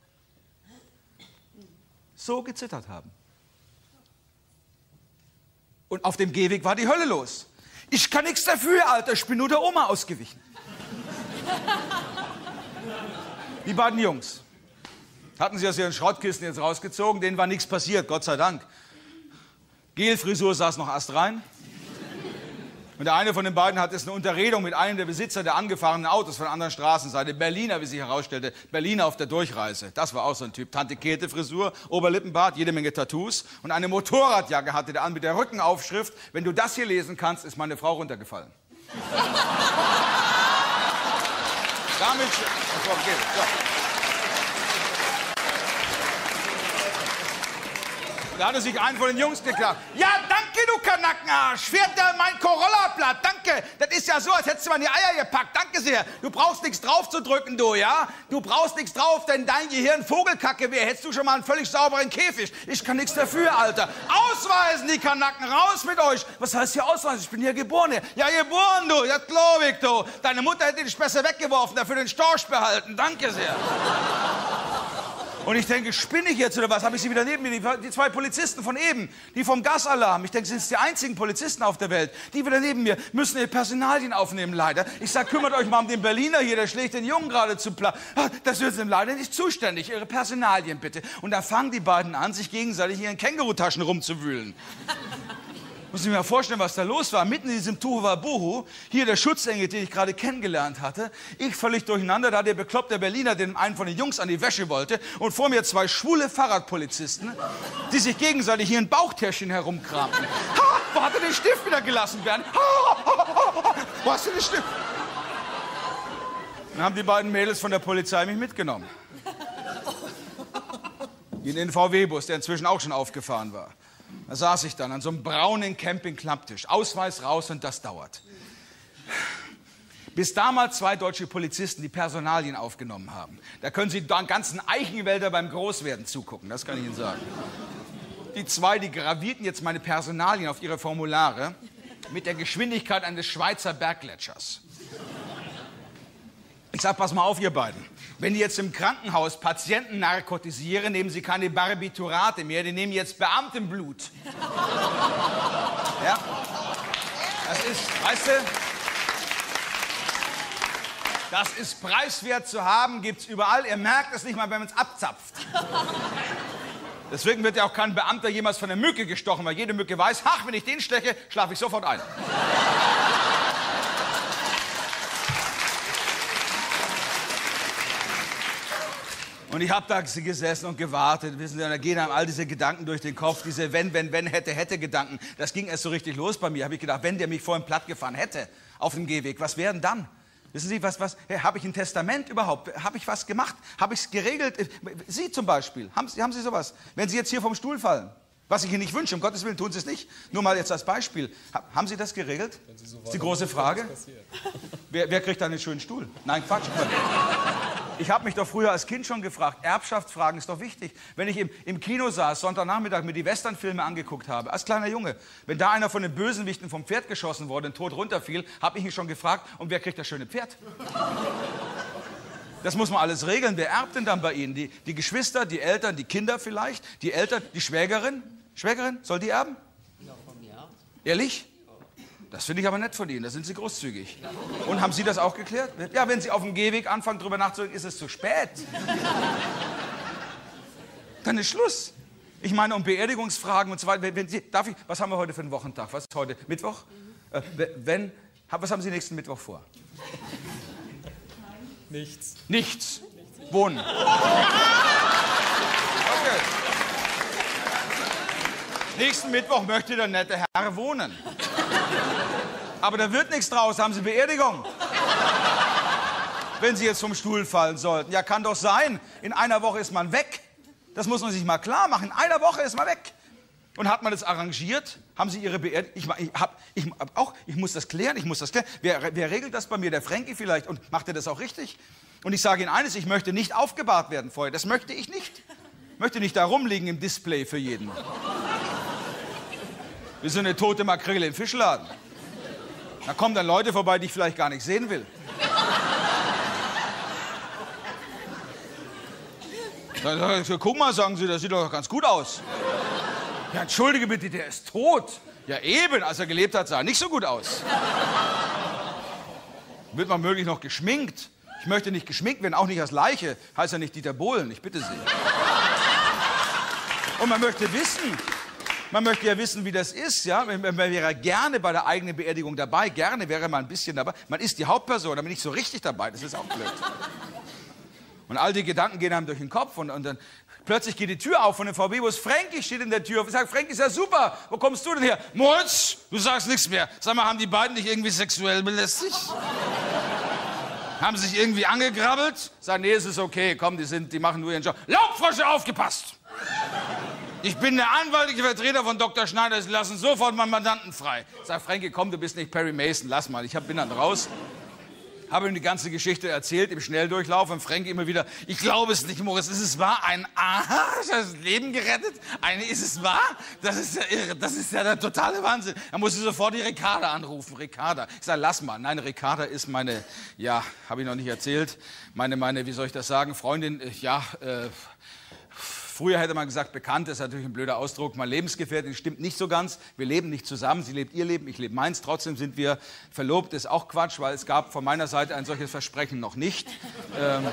so gezittert haben. Und auf dem Gehweg war die Hölle los. Ich kann nichts dafür, Alter, ich bin nur der Oma ausgewichen. Die beiden Jungs hatten sie aus ihren Schrottkisten jetzt rausgezogen, denen war nichts passiert, Gott sei Dank. Gelfrisur saß noch astrein. Und der eine von den beiden hat jetzt eine Unterredung mit einem der Besitzer der angefahrenen Autos von der anderen Straßenseite. Berliner, wie sich herausstellte. Berliner auf der Durchreise. Das war auch so ein Typ. Tante Käthe Frisur, Oberlippenbart, jede Menge Tattoos. Und eine Motorradjacke hatte der an mit der Rückenaufschrift: Wenn du das hier lesen kannst, ist meine Frau runtergefallen. Damit... So, okay, so. Da hatte sich ein von den Jungs geklagt. Ja, danke, du Kanackenarsch. Fährt da mein Corolla platt. Danke. Das ist ja so, als hättest du mal in die Eier gepackt. Danke sehr. Du brauchst nichts drauf zu drücken, du, ja? Du brauchst nichts drauf, denn dein Gehirn Vogelkacke wäre. Hättest du schon mal einen völlig sauberen Käfig. Ich kann nichts dafür, Alter. Ausweisen, die Kanacken. Raus mit euch. Was heißt hier ausweisen? Ich bin hier geboren. Ja, geboren, du. Das glaub ich, du. Deine Mutter hätte dich besser weggeworfen, dafür den Storch behalten. Danke sehr. Und ich denke, spinne ich jetzt oder was? Habe ich sie wieder neben mir? Die, die zwei Polizisten von eben, die vom Gasalarm. Ich denke, sind es die einzigen Polizisten auf der Welt. Die wieder neben mir müssen ihre Personalien aufnehmen, leider. Ich sage, kümmert euch mal um den Berliner hier, der schlägt den Jungen gerade zu Pla. Das wird ihm leider nicht zuständig. Ihre Personalien bitte. Und da fangen die beiden an, sich gegenseitig in ihren Kängurutaschen rumzuwühlen. Muss ich mir mal vorstellen, was da los war. Mitten in diesem Tohuwabohu, hier der Schutzengel, den ich gerade kennengelernt hatte. Ich völlig durcheinander, da der bekloppte Berliner den einen von den Jungs an die Wäsche wollte. Und vor mir zwei schwule Fahrradpolizisten, die sich gegenseitig hier in Bauchtäschchen herumkramten. Ha, wo hat er den Stift wieder gelassen, Bernd? Ha, ha, ha, ha, wo hast du den Stift? Dann haben die beiden Mädels von der Polizei mich mitgenommen. In den V W-Bus, der inzwischen auch schon aufgefahren war. Da saß ich dann an so einem braunen Camping-Klapptisch. Ausweis raus und das dauert. Bis damals zwei deutsche Polizisten die Personalien aufgenommen haben. Da können Sie den ganzen Eichenwälder beim Großwerden zugucken, das kann ich Ihnen sagen. Die zwei, die gravierten jetzt meine Personalien auf ihre Formulare mit der Geschwindigkeit eines Schweizer Berggletschers. Ich sag, pass mal auf, ihr beiden. Wenn die jetzt im Krankenhaus Patienten narkotisieren, nehmen sie keine Barbiturate mehr, die nehmen jetzt Beamtenblut. Ja? Das ist, weißt du, das ist preiswert zu haben, gibt's überall. Ihr merkt es nicht mal, wenn man es abzapft. Deswegen wird ja auch kein Beamter jemals von der Mücke gestochen, weil jede Mücke weiß, ach, wenn ich den steche, schlafe ich sofort ein. Und ich habe da gesessen und gewartet, wissen Sie, und da gehen einem all diese Gedanken durch den Kopf, diese wenn, wenn, wenn, hätte, hätte Gedanken. Das ging erst so richtig los bei mir. Habe ich gedacht, wenn der mich vorhin platt gefahren hätte auf dem Gehweg, was wäre denn dann? Wissen Sie, was, was, hey, habe ich ein Testament überhaupt? Habe ich was gemacht? Habe ich es geregelt? Sie zum Beispiel, haben Sie, haben Sie sowas? Wenn Sie jetzt hier vom Stuhl fallen, was ich Ihnen nicht wünsche, um Gottes Willen tun Sie es nicht, nur mal jetzt als Beispiel. Ha, haben Sie das geregelt? Das ist die große Frage. Wer, wer kriegt dann einen schönen Stuhl? Nein, Quatsch. Ich habe mich doch früher als Kind schon gefragt, Erbschaftsfragen ist doch wichtig. Wenn ich im, im Kino saß, Sonntagnachmittag, mir die Westernfilme angeguckt habe, als kleiner Junge, wenn da einer von den Bösewichten vom Pferd geschossen wurde und tot runterfiel, habe ich mich schon gefragt, und wer kriegt das schöne Pferd? Das muss man alles regeln. Wer erbt denn dann bei Ihnen? Die, die Geschwister, die Eltern, die Kinder vielleicht, die Eltern, die Schwägerin? Schwägerin, soll die erben? Ja, von mir. Ehrlich? Das finde ich aber nett von Ihnen, da sind Sie großzügig. Und haben Sie das auch geklärt? Ja, wenn Sie auf dem Gehweg anfangen, darüber nachzudenken, ist es zu spät. Dann ist Schluss. Ich meine, um Beerdigungsfragen und so weiter. Wenn Sie, darf ich, was haben wir heute für einen Wochentag? Was ist heute? Mittwoch? Mhm. Äh, wenn, was haben Sie nächsten Mittwoch vor? Nichts. Nichts. Wohnen. Okay. Nächsten Mittwoch möchte der nette Herr wohnen. Aber da wird nichts draus. Haben Sie Beerdigung? Wenn Sie jetzt vom Stuhl fallen sollten. Ja, kann doch sein. In einer Woche ist man weg. Das muss man sich mal klar machen. In einer Woche ist man weg. Und hat man das arrangiert? Haben Sie Ihre Beerdigung? Ich, ich, hab, ich, hab auch, ich muss das klären, ich muss das klären. Wer, wer regelt das bei mir? Der Frankie vielleicht. Und macht er das auch richtig? Und ich sage Ihnen eines, ich möchte nicht aufgebahrt werden vorher. Das möchte ich nicht. Ich möchte nicht da rumliegen im Display für jeden. Wie so eine tote Makrele im Fischladen. Da kommen dann Leute vorbei, die ich vielleicht gar nicht sehen will. Dann, guck mal, sagen Sie, das sieht doch ganz gut aus. Ja, entschuldige bitte, der ist tot. Ja eben, als er gelebt hat, sah er nicht so gut aus. Wird man möglich noch geschminkt? Ich möchte nicht geschminkt werden, auch nicht als Leiche. Heißt ja nicht Dieter Bohlen, ich bitte Sie. Und man möchte wissen, man möchte ja wissen, wie das ist, ja. Man wäre gerne bei der eigenen Beerdigung dabei, gerne wäre man ein bisschen dabei. Man ist die Hauptperson, aber nicht so richtig dabei, das ist auch blöd. Und all die Gedanken gehen einem durch den Kopf und, und dann plötzlich geht die Tür auf von dem V W-Bus. Frankie steht in der Tür und sagt, Frankie, ist ja super, wo kommst du denn her? Moritz, du sagst nichts mehr. Sag mal, haben die beiden dich irgendwie sexuell belästigt? Haben sie sich irgendwie angegrabbelt? Sag, nee, es ist okay, komm, die, sind, die machen nur ihren Job. Laubfrösche, aufgepasst! Ich bin der anwaltliche Vertreter von Doktor Schneider, sie lassen sofort meinen Mandanten frei. Sag, Frankie, komm, du bist nicht Perry Mason, lass mal. Ich hab, bin dann raus. Habe ihm die ganze Geschichte erzählt im Schnelldurchlauf und Frankie immer wieder, ich glaube es nicht, Moritz, ist es wahr? Ein Aha, das Leben gerettet? Eine, ist es wahr? Das ist ja irre, das ist ja der totale Wahnsinn. Da muss ich sofort die Ricarda anrufen, Ricarda. Ich sage, lass mal. Nein, Ricarda ist meine, ja, habe ich noch nicht erzählt, meine, meine, wie soll ich das sagen, Freundin, ja, äh, früher hätte man gesagt, bekannt, das ist natürlich ein blöder Ausdruck, mal Lebensgefährtin, stimmt nicht so ganz. Wir leben nicht zusammen, sie lebt ihr Leben, ich lebe meins, trotzdem sind wir verlobt, ist auch Quatsch, weil es gab von meiner Seite ein solches Versprechen noch nicht. ähm,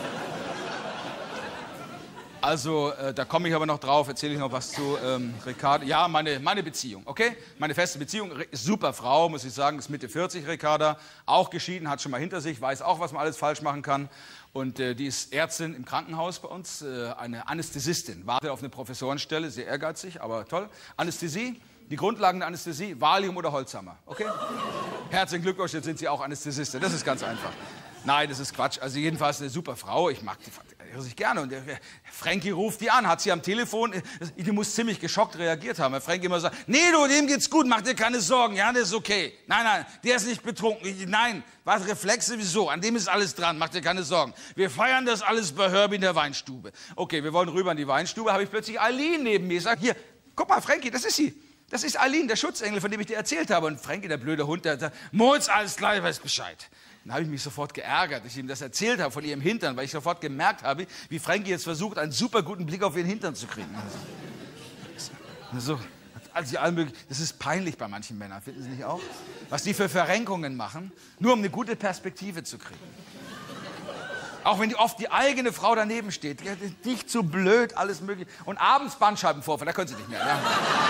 also, äh, da komme ich aber noch drauf, erzähle ich noch was zu. Ähm, Ricarda, ja, meine, meine Beziehung, okay? Meine feste Beziehung, super Frau, muss ich sagen, ist Mitte vierzig, Ricarda, auch geschieden, hat schon mal hinter sich, weiß auch, was man alles falsch machen kann. Und äh, die ist Ärztin im Krankenhaus bei uns, äh, eine Anästhesistin, wartet auf eine Professorenstelle, sehr ehrgeizig, aber toll. Anästhesie, die Grundlagen der Anästhesie, Valium oder Holzhammer, okay? Herzlichen Glückwunsch, jetzt sind Sie auch Anästhesistin, das ist ganz einfach. Nein, das ist Quatsch, also jedenfalls eine super Frau, ich mag die sich gerne. Und der Frankie ruft die an, hat sie am Telefon, die muss ziemlich geschockt reagiert haben, weil Frankie immer sagt, nee, du, dem geht's gut, mach dir keine Sorgen, ja, der ist okay. Nein, nein, der ist nicht betrunken, ich, nein, was, Reflexe, wieso, an dem ist alles dran, mach dir keine Sorgen. Wir feiern das alles bei Herbie in der Weinstube. Okay, wir wollen rüber in die Weinstube, habe ich plötzlich Eileen neben mir, ich sage, hier, guck mal, Frankie, das ist sie. Das ist Eileen, der Schutzengel, von dem ich dir erzählt habe. Und Frankie, der blöde Hund, der sagt, Moritz, alles klar, ich weiß Bescheid. Dann habe ich mich sofort geärgert, dass ich ihm das erzählt habe von ihrem Hintern, weil ich sofort gemerkt habe, wie Frankie jetzt versucht, einen super guten Blick auf ihren Hintern zu kriegen. Also, also das ist peinlich bei manchen Männern, finden Sie nicht auch? Was die für Verrenkungen machen, nur um eine gute Perspektive zu kriegen. Auch wenn die oft die eigene Frau daneben steht. Nicht zu blöd, alles mögliche. Und abends Bandscheibenvorfall, da können Sie nicht mehr. Ja.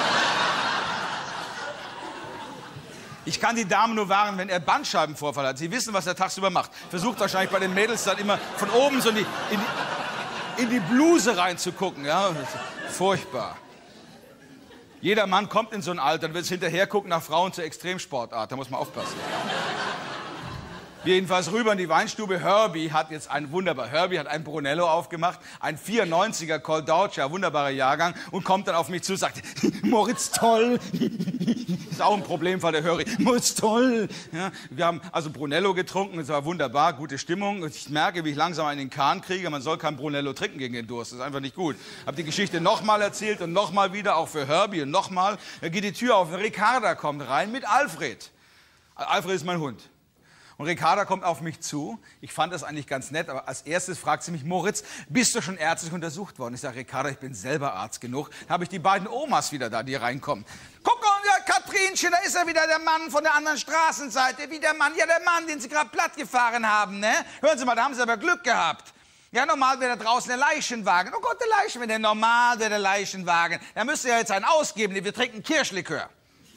Ich kann die Damen nur warnen, wenn er Bandscheibenvorfall hat. Sie wissen, was er tagsüber macht. Versucht wahrscheinlich bei den Mädels dann immer von oben so in die, in in die Bluse reinzugucken. Ja? Furchtbar. Jeder Mann kommt in so ein Alter und will hinterher gucken nach Frauen zur Extremsportart. Da muss man aufpassen. Wir jedenfalls rüber in die Weinstube. Herbie hat jetzt ein wunderbar, Herbie hat ein Brunello aufgemacht, ein vierundneunziger Cold Daucher, wunderbarer Jahrgang, und kommt dann auf mich zu und sagt, Moritz, toll. Ist auch ein Problemfall, der Herbie. Moritz, toll. Ja, wir haben also Brunello getrunken, es war wunderbar, gute Stimmung. Und ich merke, wie ich langsam einen in den Kahn kriege. Man soll kein Brunello trinken gegen den Durst, das ist einfach nicht gut. Hab die Geschichte nochmal erzählt und nochmal wieder, auch für Herbie und nochmal. Da geht die Tür auf und Ricarda kommt rein mit Alfred. Alfred ist mein Hund. Und Ricarda kommt auf mich zu. Ich fand das eigentlich ganz nett, aber als erstes fragt sie mich, Moritz, bist du schon ärztlich untersucht worden? Ich sage, Ricarda, ich bin selber Arzt genug. Da habe ich die beiden Omas wieder da, die reinkommen. Guck mal, ja, Katrinchen, da ist ja wieder der Mann von der anderen Straßenseite. Wie der Mann, ja, der Mann, den Sie gerade platt gefahren haben, ne? Hören Sie mal, da haben Sie aber Glück gehabt. Ja, normal wäre da draußen der Leichenwagen. Oh Gott, der Leichenwagen, der normal wäre der Leichenwagen. Da müsste ja jetzt einen ausgeben, wir trinken Kirschlikör.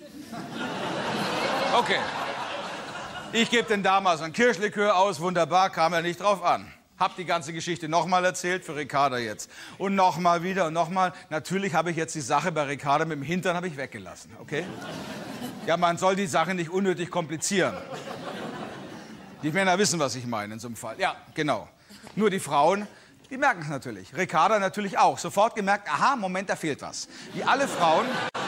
Okay. Ich gebe den damals ein Kirschlikör aus, wunderbar, kam ja nicht drauf an. Hab die ganze Geschichte nochmal erzählt, für Ricarda jetzt. Und nochmal wieder und nochmal. Natürlich habe ich jetzt die Sache bei Ricarda mit dem Hintern habe ich weggelassen, okay? Ja, man soll die Sache nicht unnötig komplizieren. Die Männer wissen, was ich meine in so einem Fall. Ja, genau. Nur die Frauen, die merken es natürlich. Ricarda natürlich auch. Sofort gemerkt, aha, Moment, da fehlt was. Wie alle Frauen...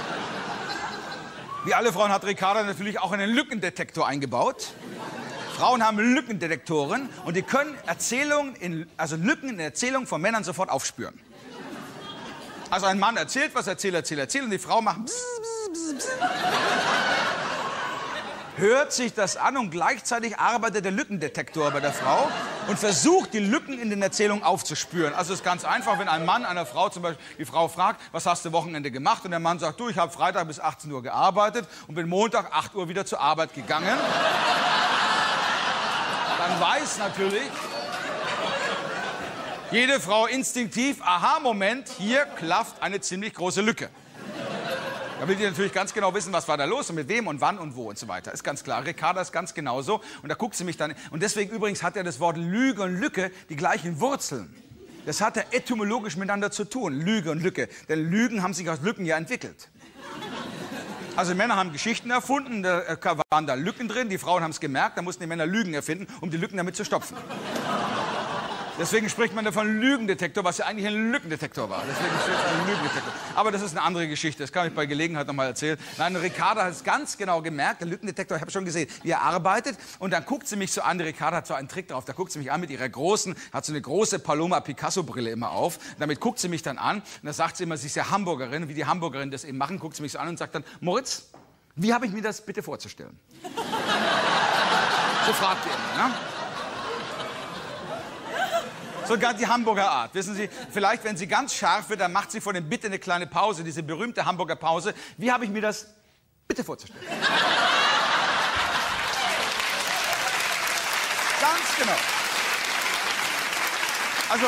Wie alle Frauen hat Ricarda natürlich auch einen Lückendetektor eingebaut. Frauen haben Lückendetektoren und die können Erzählungen, in, also Lücken in der Erzählung von Männern sofort aufspüren. Also ein Mann erzählt was, erzählt, erzählt, erzählt und die Frau macht bzz, bzz, bzz, bzz. Hört sich das an und gleichzeitig arbeitet der Lückendetektor bei der Frau und versucht, die Lücken in den Erzählungen aufzuspüren. Also es ist ganz einfach, wenn ein Mann einer Frau zum Beispiel, die Frau fragt, was hast du Wochenende gemacht? Und der Mann sagt, du, ich habe Freitag bis achtzehn Uhr gearbeitet und bin Montag acht Uhr wieder zur Arbeit gegangen. Dann weiß natürlich jede Frau instinktiv, aha, Moment, hier klafft eine ziemlich große Lücke. Da will die natürlich ganz genau wissen, was war da los und mit wem und wann und wo und so weiter. Ist ganz klar. Ricarda ist ganz genauso. Und da guckt sie mich dann... Und deswegen übrigens hat ja das Wort Lüge und Lücke die gleichen Wurzeln. Das hat ja etymologisch miteinander zu tun, Lüge und Lücke. Denn Lügen haben sich aus Lücken ja entwickelt. Also Männer haben Geschichten erfunden, da waren da Lücken drin. Die Frauen haben es gemerkt, da mussten die Männer Lügen erfinden, um die Lücken damit zu stopfen. Deswegen spricht man davon Lügendetektor, was ja eigentlich ein Lückendetektor war. Deswegen steht es ein Lügendetektor. Aber das ist eine andere Geschichte, das kann ich bei Gelegenheit noch mal erzählen. Nein, Ricarda hat es ganz genau gemerkt, der Lückendetektor, ich habe schon gesehen, wie er arbeitet. Und dann guckt sie mich so an, die Ricarda hat so einen Trick drauf, da guckt sie mich an mit ihrer großen, hat so eine große Paloma Picasso-Brille immer auf. Und damit guckt sie mich dann an und dann sagt sie immer, sie ist ja Hamburgerin, wie die Hamburgerinnen das eben machen, guckt sie mich so an und sagt dann, Moritz, wie habe ich mir das bitte vorzustellen? So fragt ihr immer, ne? So ganz die Hamburger Art. Wissen Sie, vielleicht, wenn sie ganz scharf wird, dann macht sie vor dem Bitte eine kleine Pause, diese berühmte Hamburger Pause. Wie habe ich mir das bitte vorzustellen? Ganz genau. Also,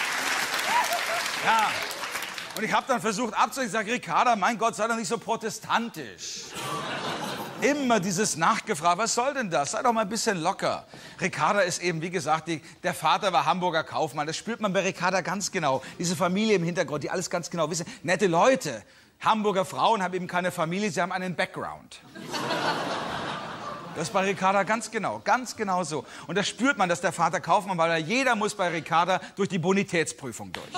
ja. Und ich habe dann versucht abzuhören, ich sage, Ricarda, mein Gott, sei doch nicht so protestantisch. Immer dieses Nachgefragt, was soll denn das? Sei doch mal ein bisschen locker. Ricarda ist eben, wie gesagt, die, der Vater war Hamburger Kaufmann. Das spürt man bei Ricarda ganz genau. Diese Familie im Hintergrund, die alles ganz genau wissen. Nette Leute. Hamburger Frauen haben eben keine Familie, sie haben einen Background. Das ist bei Ricarda ganz genau, ganz genau so. Und das spürt man, dass der Vater Kaufmann war, weil jeder muss bei Ricarda durch die Bonitätsprüfung durch.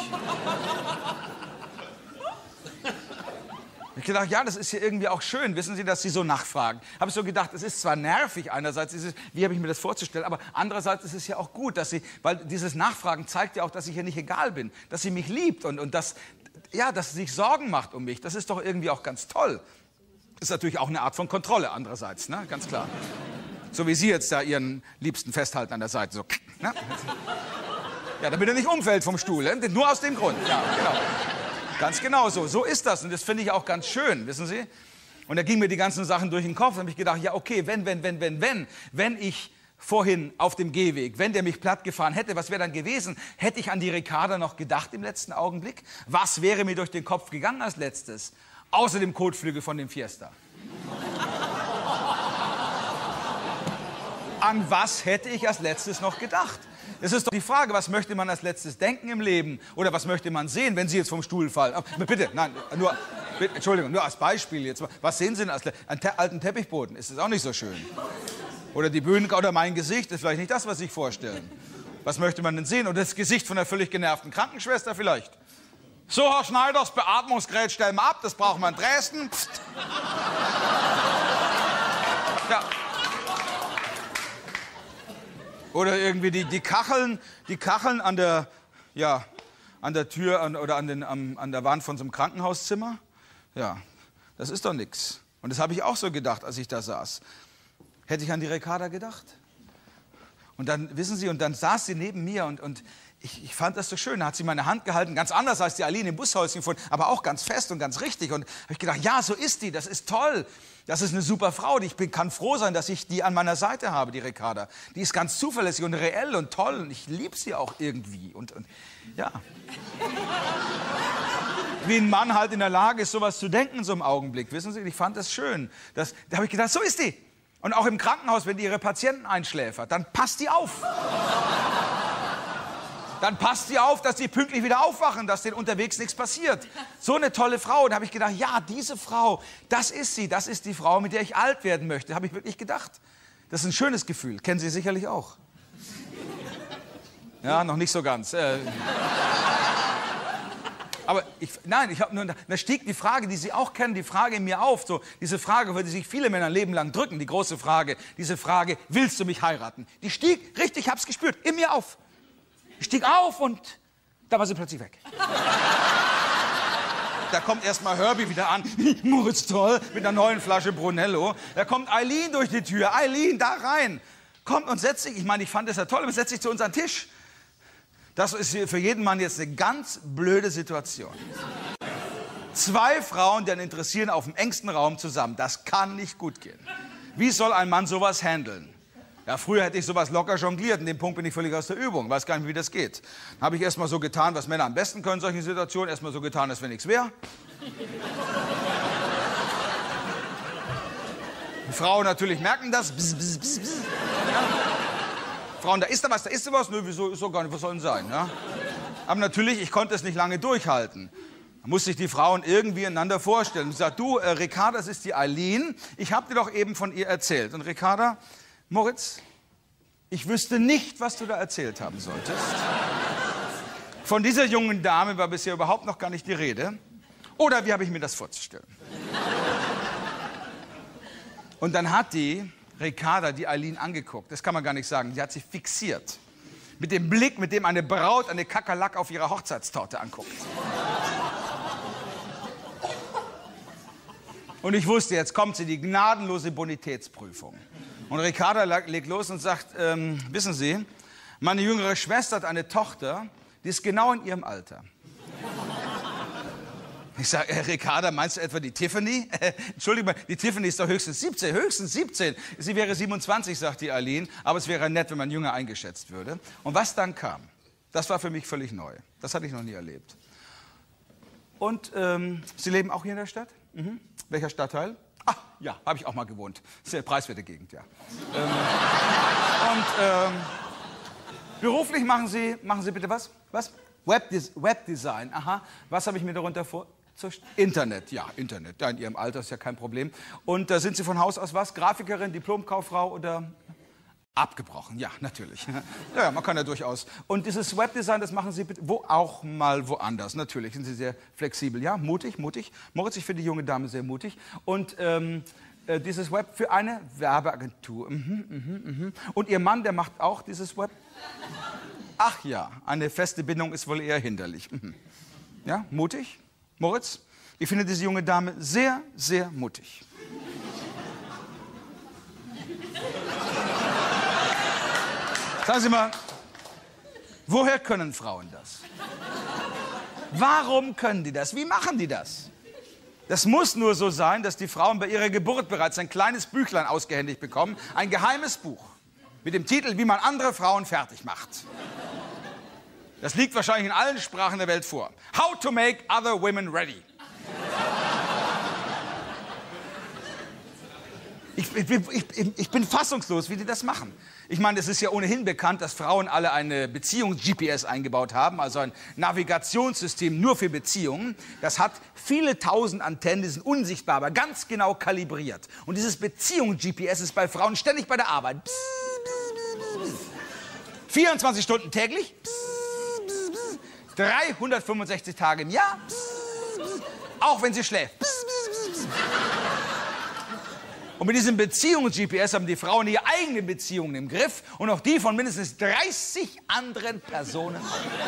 Ich gedacht, ja, das ist hier irgendwie auch schön, wissen Sie, dass Sie so nachfragen. Habe ich so gedacht, es ist zwar nervig einerseits, ist es, wie habe ich mir das vorzustellen, aber andererseits ist es ja auch gut, dass Sie, weil dieses Nachfragen zeigt ja auch, dass ich ihr nicht egal bin, dass sie mich liebt und, und dass, ja, dass sie sich Sorgen macht um mich. Das ist doch irgendwie auch ganz toll. Das ist natürlich auch eine Art von Kontrolle andererseits, ne? Ganz klar. So wie Sie jetzt da Ihren Liebsten festhalten an der Seite, so, ne? Ja, damit er nicht umfällt vom Stuhl, ne? Nur aus dem Grund, ja, genau. Ganz genau so. So ist das. Und das finde ich auch ganz schön, wissen Sie? Und da gingen mir die ganzen Sachen durch den Kopf. Da habe ich gedacht, ja, okay, wenn, wenn, wenn, wenn, wenn, wenn ich vorhin auf dem Gehweg, wenn der mich platt gefahren hätte, was wäre dann gewesen? Hätte ich an die Ricarda noch gedacht im letzten Augenblick? Was wäre mir durch den Kopf gegangen als letztes? Außer dem Kotflügel von dem Fiesta. An was hätte ich als letztes noch gedacht? Es ist doch die Frage, was möchte man als letztes denken im Leben? Oder was möchte man sehen, wenn Sie jetzt vom Stuhl fallen? Aber bitte, nein, nur, bitte, Entschuldigung, nur als Beispiel jetzt. Was sehen Sie denn als einen te alten Teppichboden? Ist das auch nicht so schön? Oder die Bühne oder mein Gesicht ist vielleicht nicht das, was Sie sich vorstellen. Was möchte man denn sehen? Oder das Gesicht von einer völlig genervten Krankenschwester vielleicht? So, Herr Schneider, das Beatmungsgerät stellen wir ab, das brauchen wir in Dresden. Psst. Ja. Oder irgendwie die, die Kacheln, die Kacheln an der, ja, an der Tür an, oder an, den, an, an der Wand von so einem Krankenhauszimmer. Ja, das ist doch nichts. Und das habe ich auch so gedacht, als ich da saß. Hätte ich an die Ricarda gedacht? Und dann, wissen Sie, und dann saß sie neben mir und, und ich, ich fand das so schön. Da hat sie meine Hand gehalten, ganz anders als die Aline im Bushäuschen von, aber auch ganz fest und ganz richtig. Und habe ich gedacht, ja, so ist die, das ist toll. Das ist eine super Frau. Ich bin, kann froh sein, dass ich die an meiner Seite habe, die Ricarda. Die ist ganz zuverlässig und reell und toll. Und ich liebe sie auch irgendwie. Und, und ja. Wie ein Mann halt in der Lage ist, sowas zu denken in so einem Augenblick. Wissen Sie, ich fand das schön. Das, da habe ich gedacht, so ist die. Und auch im Krankenhaus, wenn die ihre Patienten einschläfert, dann passt die auf. Dann passt die auf, dass die pünktlich wieder aufwachen, dass denen unterwegs nichts passiert. So eine tolle Frau. Und da habe ich gedacht, ja, diese Frau, das ist sie. Das ist die Frau, mit der ich alt werden möchte. Habe ich wirklich gedacht. Das ist ein schönes Gefühl. Kennen Sie sicherlich auch. Ja, noch nicht so ganz. Äh, Aber ich, nein, ich habe nur, da stieg die Frage, die Sie auch kennen, die Frage in mir auf. So, diese Frage, für die sich viele Männer ein Leben lang drücken, die große Frage, diese Frage, willst du mich heiraten? Die stieg, richtig, ich hab's gespürt, in mir auf. Ich stieg auf und da war sie plötzlich weg. Da kommt erstmal Herbie wieder an, Moritz toll, mit einer neuen Flasche Brunello. Da kommt Eileen durch die Tür, Eileen, da rein. Kommt und setzt sich, ich meine, ich fand das ja toll, aber setzt sich zu uns an den Tisch. Das ist für jeden Mann jetzt eine ganz blöde Situation. Zwei Frauen, die einen interessieren, auf dem engsten Raum zusammen. Das kann nicht gut gehen. Wie soll ein Mann sowas handeln? Ja, früher hätte ich sowas locker jongliert. In dem Punkt bin ich völlig aus der Übung. Weiß gar nicht, wie das geht. Dann habe ich erst mal so getan, was Männer am besten können in solchen Situationen. Erst mal so getan, als wenn nichts wäre. Die Frauen natürlich merken das. Bzz, bzz, bzz, bzz. Ja. Frauen, da ist da was, da ist da was. Nö, wieso, ist doch gar nicht, was soll denn sein? Ja? Aber natürlich, ich konnte es nicht lange durchhalten. Da musste ich die Frauen irgendwie einander vorstellen. Ich sagte, du, äh, Ricarda, das ist die Eileen. Ich habe dir doch eben von ihr erzählt. Und Ricarda, Moritz, ich wüsste nicht, was du da erzählt haben solltest. Von dieser jungen Dame war bisher überhaupt noch gar nicht die Rede. Oder wie habe ich mir das vorzustellen? Und dann hat die Ricarda die Eileen angeguckt. Das kann man gar nicht sagen. Die hat sich fixiert. Mit dem Blick, mit dem eine Braut eine Kakerlak auf ihrer Hochzeitstorte anguckt. Und ich wusste, jetzt kommt sie, die gnadenlose Bonitätsprüfung. Und Ricarda legt los und sagt, ähm, wissen Sie, meine jüngere Schwester hat eine Tochter, die ist genau in ihrem Alter. Ich sage, äh, Ricarda, meinst du etwa die Tiffany? Äh, Entschuldigung, die Tiffany ist doch höchstens siebzehn, höchstens siebzehn. Sie wäre siebenundzwanzig, sagt die Eileen, aber es wäre nett, wenn man jünger eingeschätzt würde. Und was dann kam, das war für mich völlig neu. Das hatte ich noch nie erlebt. Und ähm, Sie leben auch hier in der Stadt? Mhm. Welcher Stadtteil? Ah, ja, habe ich auch mal gewohnt. Das ist eine preiswerte Gegend, ja. ähm, und ähm, beruflich machen Sie, machen Sie bitte was? Was? Webdes Webdesign, aha. Was habe ich mir darunter vor? Internet, ja, Internet. Ja, in Ihrem Alter ist ja kein Problem. Und da äh, sind Sie von Haus aus was? Grafikerin, Diplomkauffrau oder? Abgebrochen, ja, natürlich. Ja, ja, man kann ja durchaus. Und dieses Webdesign, das machen Sie bitte wo auch mal woanders. Natürlich sind Sie sehr flexibel. Ja, mutig, mutig. Moritz, ich finde die junge Dame sehr mutig. Und ähm, äh, dieses Web für eine Werbeagentur. Mhm, mhm, mhm. Und Ihr Mann, der macht auch dieses Web? Ach ja, eine feste Bindung ist wohl eher hinderlich. Mhm. Ja, mutig. Moritz, ich finde diese junge Dame sehr, sehr mutig. Sagen Sie mal, woher können Frauen das? Warum können die das? Wie machen die das? Das muss nur so sein, dass die Frauen bei ihrer Geburt bereits ein kleines Büchlein ausgehändigt bekommen, ein geheimes Buch mit dem Titel, wie man andere Frauen fertig macht. Das liegt wahrscheinlich in allen Sprachen der Welt vor. How to make other women ready. Ich, ich, ich, ich bin fassungslos, wie die das machen. Ich meine, es ist ja ohnehin bekannt, dass Frauen alle eine Beziehungs-G P S eingebaut haben, also ein Navigationssystem nur für Beziehungen. Das hat viele tausend Antennen, die sind unsichtbar, aber ganz genau kalibriert. Und dieses Beziehungs-G P S ist bei Frauen ständig bei der Arbeit. Psst, psst, psst, psst. vierundzwanzig Stunden täglich, psst, psst, psst. dreihundertfünfundsechzig Tage im Jahr, psst, psst. Auch wenn sie schläft. Psst, psst, psst. Und mit diesem Beziehungs-G P S haben die Frauen ihre eigenen Beziehungen im Griff und auch die von mindestens dreißig anderen Personen.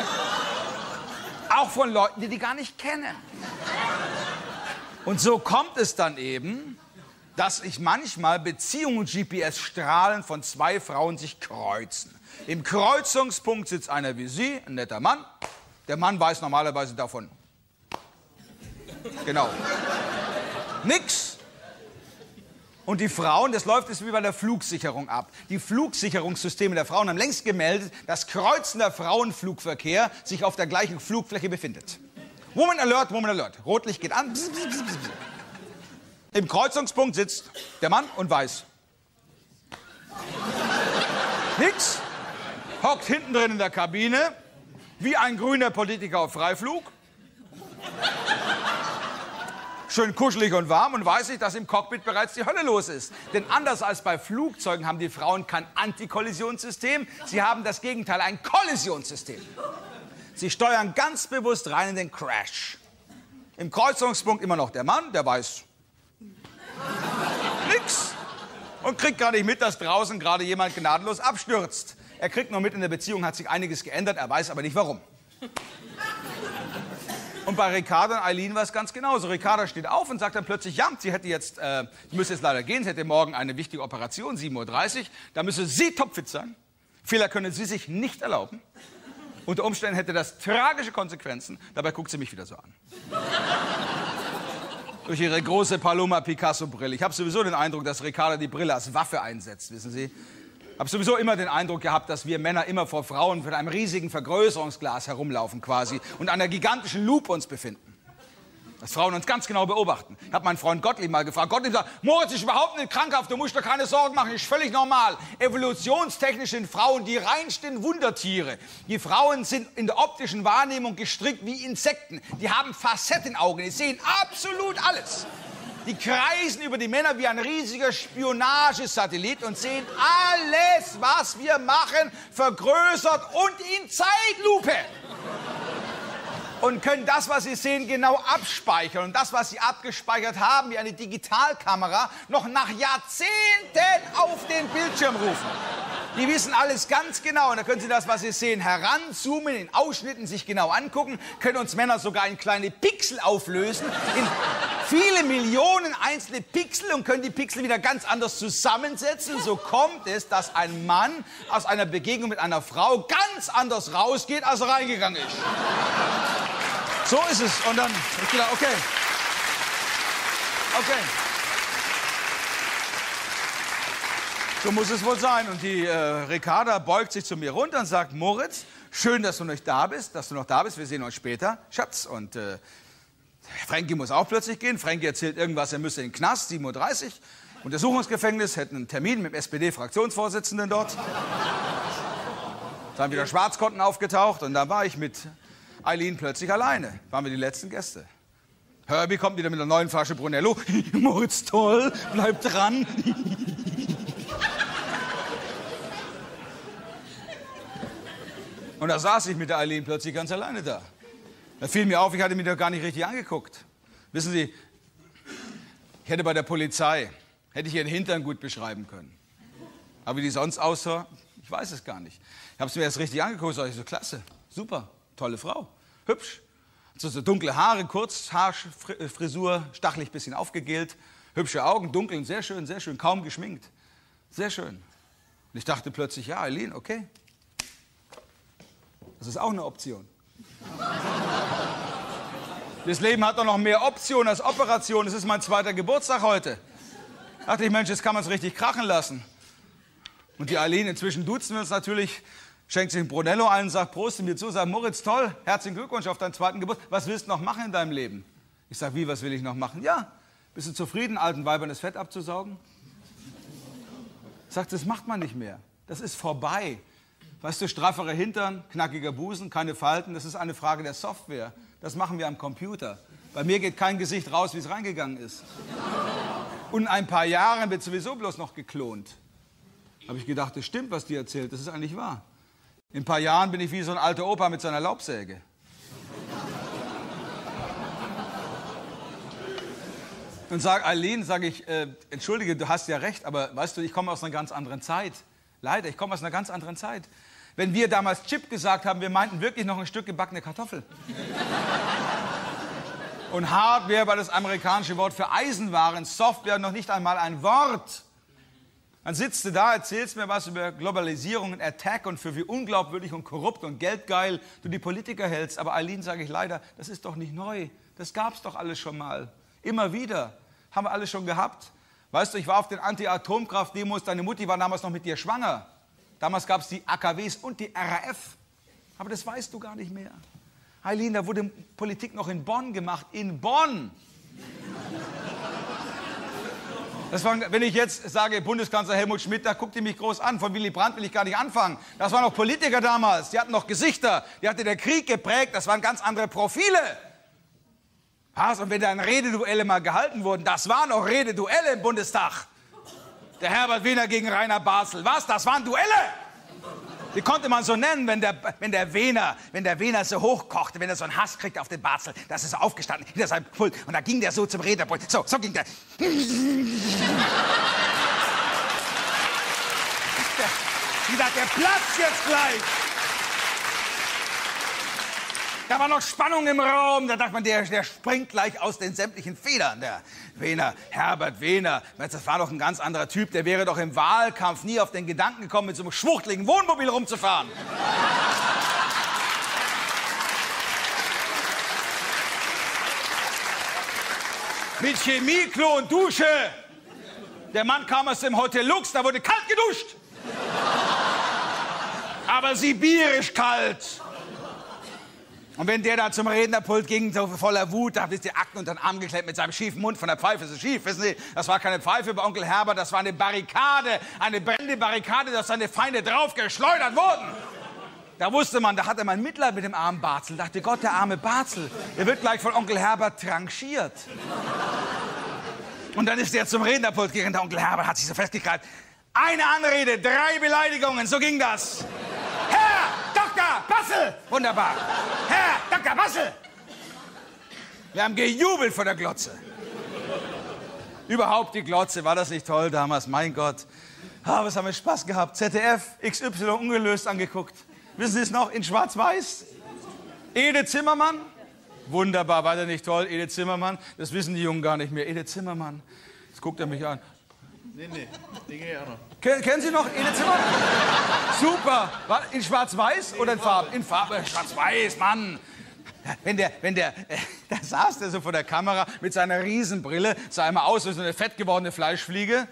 Auch von Leuten, die die gar nicht kennen. Und so kommt es dann eben, dass ich manchmal Beziehungs-G P S-Strahlen von zwei Frauen sich kreuzen. Im Kreuzungspunkt sitzt einer wie Sie, ein netter Mann. Der Mann weiß normalerweise davon. Genau. Nix. Und die Frauen, das läuft jetzt wie bei der Flugsicherung ab. Die Flugsicherungssysteme der Frauen haben längst gemeldet, dass kreuzender Frauenflugverkehr sich auf der gleichen Flugfläche befindet. Woman Alert, Woman Alert. Rotlicht geht an. Bzz, bzz, bzz, bzz. Im Kreuzungspunkt sitzt der Mann und weiß. Nix. Hockt hinten drin in der Kabine, wie ein grüner Politiker auf Freiflug. Schön kuschelig und warm und weiß ich, dass im Cockpit bereits die Hölle los ist. Denn anders als bei Flugzeugen haben die Frauen kein Antikollisionssystem, sie haben das Gegenteil, ein Kollisionssystem. Sie steuern ganz bewusst rein in den Crash. Im Kreuzungspunkt immer noch der Mann, der weiß nix und kriegt gar nicht mit, dass draußen gerade jemand gnadenlos abstürzt. Er kriegt nur mit, in der Beziehung hat sich einiges geändert, er weiß aber nicht warum. Und bei Ricarda und Eileen war es ganz genauso. Ricarda steht auf und sagt dann plötzlich, ja, sie hätte jetzt, äh, sie müsste jetzt leider gehen, sie hätte morgen eine wichtige Operation, sieben Uhr dreißig. Da müsse sie topfit sein. Fehler können sie sich nicht erlauben. Unter Umständen hätte das tragische Konsequenzen. Dabei guckt sie mich wieder so an. Durch ihre große Paloma Picasso-Brille. Ich habe sowieso den Eindruck, dass Ricarda die Brille als Waffe einsetzt, wissen Sie. Ich habe sowieso immer den Eindruck gehabt, dass wir Männer immer vor Frauen mit einem riesigen Vergrößerungsglas herumlaufen quasi und einer gigantischen Lupe uns befinden. Dass Frauen uns ganz genau beobachten. Ich habe meinen Freund Gottlieb mal gefragt. Gottlieb sagt, Moritz, ich bin überhaupt nicht krankhaft, du musst dir keine Sorgen machen, ist völlig normal. Evolutionstechnisch sind Frauen die reinsten Wundertiere. Die Frauen sind in der optischen Wahrnehmung gestrickt wie Insekten. Die haben Facettenaugen, die sehen absolut alles. Die kreisen über die Männer wie ein riesiger Spionagesatellit und sehen alles, was wir machen, vergrößert und in Zeitlupe. Und können das, was sie sehen, genau abspeichern. Und das, was sie abgespeichert haben, wie eine Digitalkamera, noch nach Jahrzehnten auf den Bildschirm rufen. Die wissen alles ganz genau. Und da können sie das, was sie sehen, heranzoomen, in Ausschnitten sich genau angucken, können uns Männer sogar in kleine Pixel auflösen, in viele Millionen einzelne Pixel und können die Pixel wieder ganz anders zusammensetzen. So kommt es, dass ein Mann aus einer Begegnung mit einer Frau ganz anders rausgeht, als er reingegangen ist. So ist es. Und dann, ich gedacht, okay. Okay. So muss es wohl sein. Und die äh, Ricarda beugt sich zu mir runter und sagt, Moritz, schön, dass du noch da bist, dass du noch da bist. Wir sehen uns später, Schatz. Und äh, Frankie muss auch plötzlich gehen. Frankie erzählt irgendwas, er müsse in den Knast, sieben Uhr dreißig. Untersuchungsgefängnis, hätten einen Termin mit dem S P D-Fraktionsvorsitzenden dort. Dann wieder Schwarzkonten aufgetaucht und da war ich mit Eileen plötzlich alleine. Waren wir die letzten Gäste. Herbie kommt wieder mit einer neuen Flasche Brunello. Moritz, toll, bleib dran. Und da saß ich mit der Eileen plötzlich ganz alleine da. Da fiel mir auf, ich hatte mich doch gar nicht richtig angeguckt. Wissen Sie, ich hätte bei der Polizei, hätte ich ihren Hintern gut beschreiben können. Aber wie die sonst aussah, ich weiß es gar nicht. Ich habe es mir erst richtig angeguckt, sag ich so, klasse, super, tolle Frau, hübsch. So, so dunkle Haare, Kurzhaarfrisur, stachelig bisschen aufgegelt, hübsche Augen, dunkel und sehr schön, sehr schön, kaum geschminkt. Sehr schön. Und ich dachte plötzlich, ja, Eileen, okay. Das ist auch eine Option. Das Leben hat doch noch mehr Optionen als Operationen. Das ist mein zweiter Geburtstag heute. Da dachte ich, Mensch, jetzt kann man es richtig krachen lassen. Und die Eileen, inzwischen duzen wir uns natürlich, schenkt sich ein Brunello ein und sagt Prost mir zu, sagt Moritz, toll, herzlichen Glückwunsch auf deinen zweiten Geburtstag. Was willst du noch machen in deinem Leben? Ich sage, wie, was will ich noch machen? Ja, bist du zufrieden, alten Weibern das Fett abzusaugen? Sagt, das macht man nicht mehr. Das ist vorbei. Weißt du, straffere Hintern, knackiger Busen, keine Falten, das ist eine Frage der Software. Das machen wir am Computer. Bei mir geht kein Gesicht raus, wie es reingegangen ist. Und in ein paar Jahren wird sowieso bloß noch geklont. Habe ich gedacht, das stimmt, was die erzählt, das ist eigentlich wahr. In ein paar Jahren bin ich wie so ein alter Opa mit seiner Laubsäge. Und sag Eileen, sage ich, äh, entschuldige, du hast ja recht, aber weißt du, ich komme aus einer ganz anderen Zeit. Leider, ich komme aus einer ganz anderen Zeit. Wenn wir damals Chip gesagt haben, wir meinten wirklich noch ein Stück gebackene Kartoffel. Und Hardware war das amerikanische Wort für Eisenwaren, Software noch nicht einmal ein Wort. Dann sitzt du da, erzählst mir was über Globalisierung und Attack und für wie unglaubwürdig und korrupt und geldgeil du die Politiker hältst. Aber Eileen, sage ich leider, das ist doch nicht neu. Das gab's doch alles schon mal. Immer wieder. Haben wir alles schon gehabt. Weißt du, ich war auf den Anti-Atomkraft-Demos, deine Mutti war damals noch mit dir schwanger. Damals gab es die A K Ws und die R A F. Aber das weißt du gar nicht mehr. Eileen, da wurde Politik noch in Bonn gemacht. In Bonn! Das war, wenn ich jetzt sage, Bundeskanzler Helmut Schmidt, da guckt ihr mich groß an. Von Willy Brandt will ich gar nicht anfangen. Das waren noch Politiker damals. Die hatten noch Gesichter. Die hatte der Krieg geprägt. Das waren ganz andere Profile. Was? Und wenn dann Rededuelle mal gehalten wurden, das waren auch Rededuelle im Bundestag. Der Herbert Wehner gegen Rainer Barzel. Was? Das waren Duelle! Die konnte man so nennen, wenn der, wenn der Wehner, wenn der Wehner so hochkochte, wenn er so einen Hass kriegt auf den Barzel. Das ist aufgestanden hinter seinem Pult und da ging der so zum Rednerpult. So, so ging der. der. Wie gesagt, der platzt jetzt gleich. Da war noch Spannung im Raum. Da dachte man, der, der springt gleich aus den sämtlichen Federn. Der Wehner, Herbert Wehner, das war doch ein ganz anderer Typ. Der wäre doch im Wahlkampf nie auf den Gedanken gekommen, mit so einem schwuchteligen Wohnmobil rumzufahren. Mit Chemieklo und Dusche. Der Mann kam aus dem Hotel Lux, da wurde kalt geduscht. Aber sibirisch kalt. Und wenn der da zum Rednerpult ging, so voller Wut, da hat sich die Akten unter den Arm geklemmt mit seinem schiefen Mund. Von der Pfeife ist es schief, wissen Sie? Das war keine Pfeife bei Onkel Herbert, das war eine Barrikade. Eine brennende Barrikade, dass seine Feinde drauf geschleudert wurden. Da wusste man, da hatte man Mitleid mit dem armen Barzel. Dachte Gott, der arme Barzel, der wird gleich von Onkel Herbert tranchiert. Und dann ist er zum Rednerpult gegangen. Der Onkel Herbert hat sich so festgekrallt. Eine Anrede, drei Beleidigungen, so ging das. Herr Doktor Barzel! Wunderbar. Herr Doktor Barzel! Wir haben gejubelt vor der Glotze. Überhaupt die Glotze, war das nicht toll damals? Mein Gott. Ah, was haben wir Spaß gehabt. Z D F, X Y ungelöst angeguckt. Wissen Sie es noch? In Schwarz-Weiß. Ede Zimmermann. Wunderbar, war der nicht toll? Ede Zimmermann. Das wissen die Jungen gar nicht mehr. Ede Zimmermann. Jetzt guckt er mich an. Nee, nee, den kenne ich auch noch. Ken, kennen Sie noch Ede Zimmermann? Super. War in Schwarz-Weiß oder in Farbe? In Farbe. Schwarz-Weiß, Mann. Wenn der, wenn der, äh, da saß der so vor der Kamera mit seiner Riesenbrille, sah immer aus wie so eine fett gewordene Fleischfliege.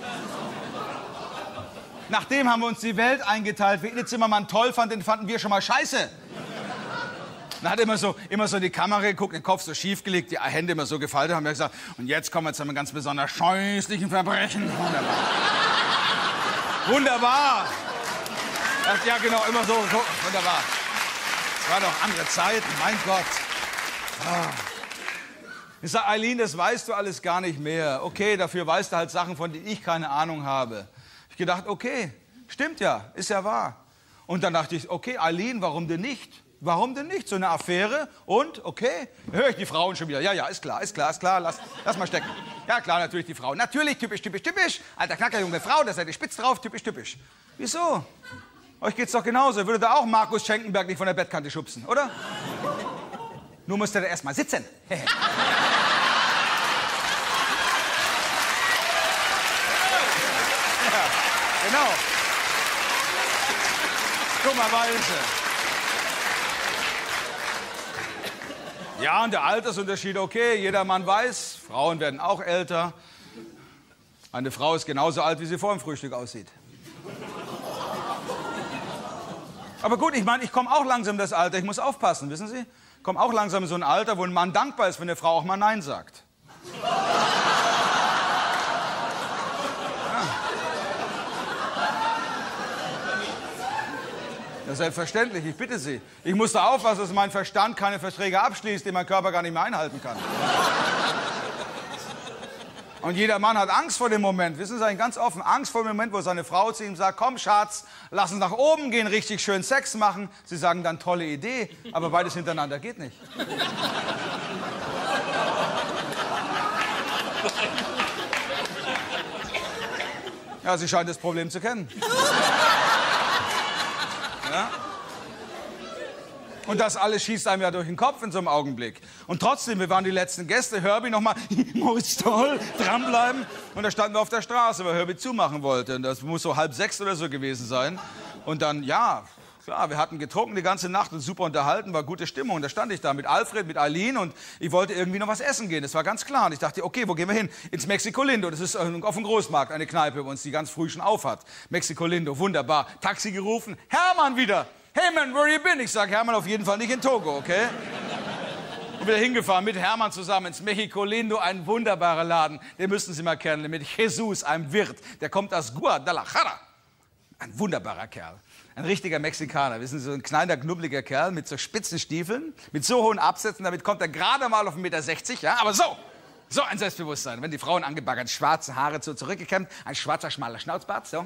Nachdem haben wir uns die Welt eingeteilt. Wer Ede Zimmermann toll fand, den fanden wir schon mal scheiße. Dann hat immer so, immer so die Kamera geguckt, den Kopf so schief gelegt, die Hände immer so gefaltet, haben wir gesagt, und jetzt kommen wir zu einem ganz besonders scheußlichen Verbrechen. Wunderbar. Wunderbar. Das, ja, genau, immer so, so. Wunderbar. Das war doch andere Zeiten, mein Gott. Ah. Ich sag, Eileen, das weißt du alles gar nicht mehr. Okay, dafür weißt du halt Sachen, von denen ich keine Ahnung habe. Ich gedacht, okay, stimmt ja, ist ja wahr. Und dann dachte ich, okay, Eileen, warum denn nicht? Warum denn nicht? So eine Affäre und, okay, höre ich die Frauen schon wieder. Ja, ja, ist klar, ist klar, ist klar, lass, lass mal stecken. Ja, klar, natürlich die Frauen. Natürlich, typisch, typisch, typisch. Alter Knacker, junge Frau, da seid ihr spitz drauf, typisch, typisch. Wieso? Euch geht's doch genauso. Würde da auch Markus Schenkenberg nicht von der Bettkante schubsen, oder? Nur müsst ihr da erst mal sitzen. Ja, genau. Dummerweise. Ja, und der Altersunterschied, okay, jeder Mann weiß, Frauen werden auch älter. Eine Frau ist genauso alt, wie sie vor dem Frühstück aussieht. Aber gut, ich meine, ich komme auch langsam in das Alter, ich muss aufpassen, wissen Sie? Ich komme auch langsam in so ein Alter, wo ein Mann dankbar ist, wenn eine Frau auch mal Nein sagt. Ja. Ja, selbstverständlich, ich bitte Sie. Ich musste aufpassen, dass mein Verstand keine Verträge abschließt, die mein Körper gar nicht mehr einhalten kann. Und jeder Mann hat Angst vor dem Moment, wissen Sie eigentlich ganz offen, Angst vor dem Moment, wo seine Frau zu ihm sagt, komm Schatz, lass uns nach oben gehen, richtig schön Sex machen. Sie sagen dann, tolle Idee, aber beides hintereinander geht nicht. Ja, sie scheint das Problem zu kennen. Ja? Und das alles schießt einem ja durch den Kopf in so einem Augenblick. Und trotzdem, wir waren die letzten Gäste. Herbie nochmal, Moritz, toll, dranbleiben. Und da standen wir auf der Straße, weil Herbie zumachen wollte. Und das muss so halb sechs oder so gewesen sein. Und dann, ja, klar, wir hatten getrunken die ganze Nacht und super unterhalten, war gute Stimmung. Und da stand ich da mit Alfred, mit Eileen und ich wollte irgendwie noch was essen gehen. Das war ganz klar. Und ich dachte, okay, wo gehen wir hin? Ins Mexiko Lindo. Das ist auf dem Großmarkt, eine Kneipe bei uns, die ganz früh schon auf hat. Mexiko Lindo, wunderbar. Taxi gerufen, Hermann wieder. Hey man, where you been? Ich sag, Hermann, auf jeden Fall nicht in Togo, okay? Und wieder hingefahren mit Hermann zusammen ins Mexiko Lindo, ein wunderbarer Laden. Den müssten Sie mal kennenlernen, mit Jesus, einem Wirt. Der kommt aus Guadalajara. Ein wunderbarer Kerl. Ein richtiger Mexikaner. Wissen Sie, so ein kleiner, knubbeliger Kerl mit so spitzen Stiefeln, mit so hohen Absätzen. Damit kommt er gerade mal auf einen Meter sechzig, ja? Aber so, so ein Selbstbewusstsein. Wenn die Frauen angebaggert, schwarze Haare so zurückgekämmt, ein schwarzer, schmaler Schnauzbart, so.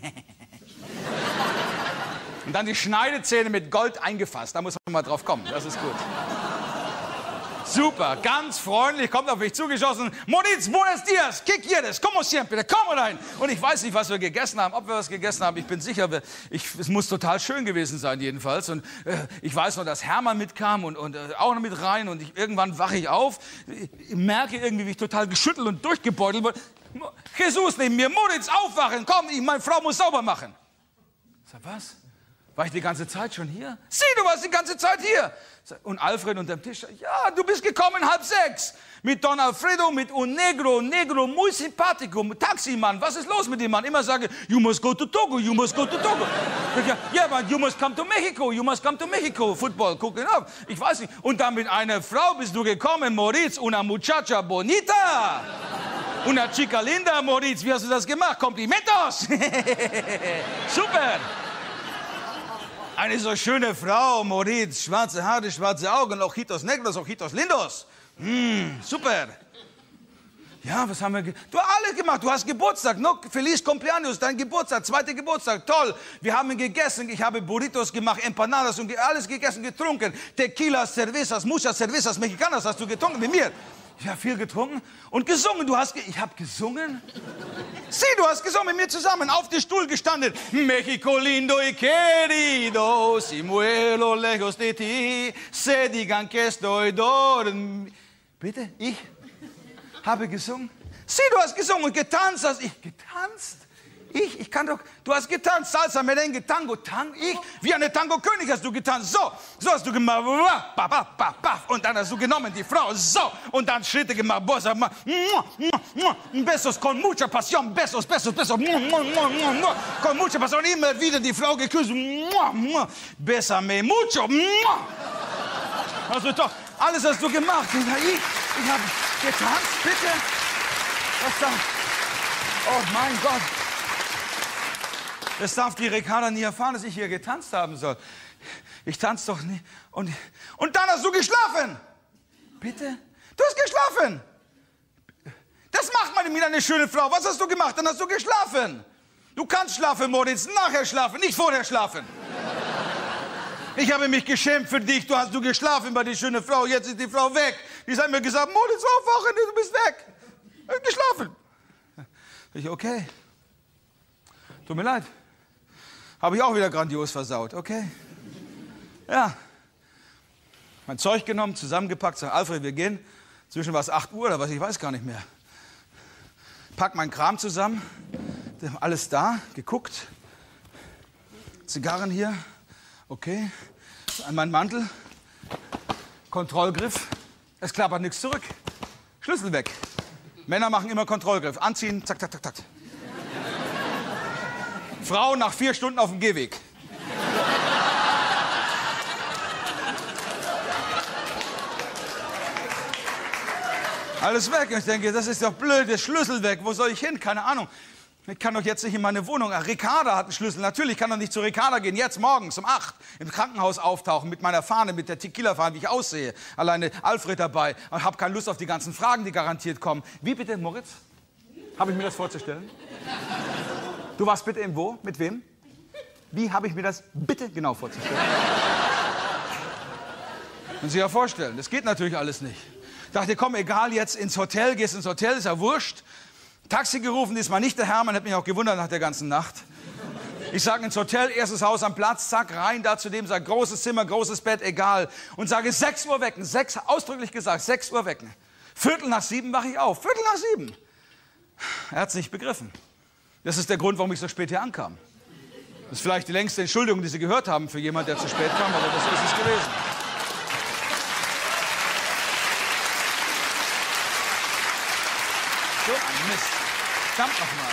Und dann die Schneidezähne mit Gold eingefasst. Da muss man mal drauf kommen. Das ist gut. Super, ganz freundlich, kommt auf mich zugeschossen. Moritz, buenos dias, ¿qué quieres? Como siempre, komm rein. Und ich weiß nicht, was wir gegessen haben, ob wir was gegessen haben. Ich bin sicher, wir, ich, es muss total schön gewesen sein jedenfalls. Und äh, ich weiß noch, dass Hermann mitkam und, und äh, auch noch mit rein. Und ich, irgendwann wache ich auf, ich merke irgendwie, wie ich total geschüttelt und durchgebeutelt wurde. Jesus neben mir, Moritz, aufwachen, komm, ich, meine Frau muss sauber machen. Ich sag, was? War ich die ganze Zeit schon hier? Sie, du warst die ganze Zeit hier. Und Alfred unter dem Tisch, ja, du bist gekommen halb sechs. Mit Don Alfredo, mit un negro, negro, muy simpático, Taximann. Was ist los mit dem Mann? Immer sage, you must go to Togo, you must go to Togo. Ja, yeah, but you must come to Mexico, you must come to Mexico. Football, guck ihn ab. Ich weiß nicht. Und dann mit einer Frau bist du gekommen, Moritz, una muchacha bonita. Una chica linda, Moritz. Wie hast du das gemacht? Complimentos. Super. Eine so schöne Frau, Moritz, schwarze Haare, schwarze Augen, Ojitos negros, Ojitos lindos. Mm, super. Ja, was haben wir ge Du hast alles gemacht, du hast Geburtstag, no? Feliz Cumpleaños, dein Geburtstag, zweiter Geburtstag, toll. Wir haben gegessen, ich habe Burritos gemacht, Empanadas und ge alles gegessen, getrunken. Tequila, Cervezas, muchas Cervezas Mexicanas hast du getrunken mit mir. Ich habe viel getrunken und gesungen. Du hast ge ich habe gesungen. Sie, du hast gesungen mit mir zusammen, auf dem Stuhl gestanden. México lindo y querido, si muero lejos de ti, se digan que estoy dormido. Bitte, ich habe gesungen. Sie, du hast gesungen und getanzt. Hast ich getanzt? Ich, ich kann doch, du hast getanzt, Salsa, Merengue, Tango, Tango, ich, wie eine Tango-König hast du getanzt, so, so hast du gemacht, bap, bap, bap, bap, und dann hast du genommen, die Frau, so, und dann Schritte gemacht, bossa, besos con mucha pasión, besos, besos, besos, con mucha pasión, immer wieder die Frau geküsst, besame mucho, also doch, alles hast du gemacht, ich, ich habe getanzt, bitte, was dann, oh mein Gott. Das darf die Ricarda nie erfahren, dass ich hier getanzt haben soll. Ich tanze doch nie. Und, und dann hast du geschlafen. Bitte? Du hast geschlafen. Das macht man mit einer schönen Frau. Was hast du gemacht? Dann hast du geschlafen. Du kannst schlafen, Moritz. Nachher schlafen, nicht vorher schlafen. Ich habe mich geschämt für dich. Du hast du geschlafen bei der schönen Frau. Jetzt ist die Frau weg. Die haben mir gesagt, Moritz, aufwachen, du bist weg. Geschlafen. Ich, okay. Tut mir leid. Habe ich auch wieder grandios versaut, okay? Ja. Mein Zeug genommen, zusammengepackt, sag, Alfred, wir gehen. Zwischen war es acht Uhr oder was, ich weiß gar nicht mehr. Pack meinen Kram zusammen, alles da, geguckt. Zigarren hier, okay. An meinen Mantel, Kontrollgriff. Es klappert nichts zurück. Schlüssel weg. Männer machen immer Kontrollgriff. Anziehen, zack, zack, zack, zack. Frau nach vier Stunden auf dem Gehweg. Alles weg. Und ich denke, das ist doch blöd, der Schlüssel weg. Wo soll ich hin? Keine Ahnung. Ich kann doch jetzt nicht in meine Wohnung. Ach, Ricarda hat einen Schlüssel. Natürlich kann doch nicht zu Ricarda gehen. Jetzt morgens um acht im Krankenhaus auftauchen mit meiner Fahne, mit der Tequila-Fahne, wie ich aussehe. Alleine Alfred dabei. Und habe keine Lust auf die ganzen Fragen, die garantiert kommen. Wie bitte, Moritz? Habe ich mir das vorzustellen? Du warst bitte im Wo? Mit wem? Wie habe ich mir das bitte genau vorzustellen? Können Sie sich ja vorstellen. Das geht natürlich alles nicht. Ich dachte, komm, egal, jetzt ins Hotel, gehst ins Hotel, ist ja wurscht. Taxi gerufen, diesmal nicht der Hermann, hat mich auch gewundert nach der ganzen Nacht. Ich sage ins Hotel, erstes Haus am Platz, zack, rein da zu dem, sage großes Zimmer, großes Bett, egal. Und sage sechs Uhr wecken, sechs, ausdrücklich gesagt, sechs Uhr wecken. Viertel nach sieben wache ich auf, Viertel nach sieben. Er hat es nicht begriffen. Das ist der Grund, warum ich so spät hier ankam. Das ist vielleicht die längste Entschuldigung, die Sie gehört haben für jemanden, der zu spät kam, aber das ist es gewesen. So ein Mist. Verdammt nochmal.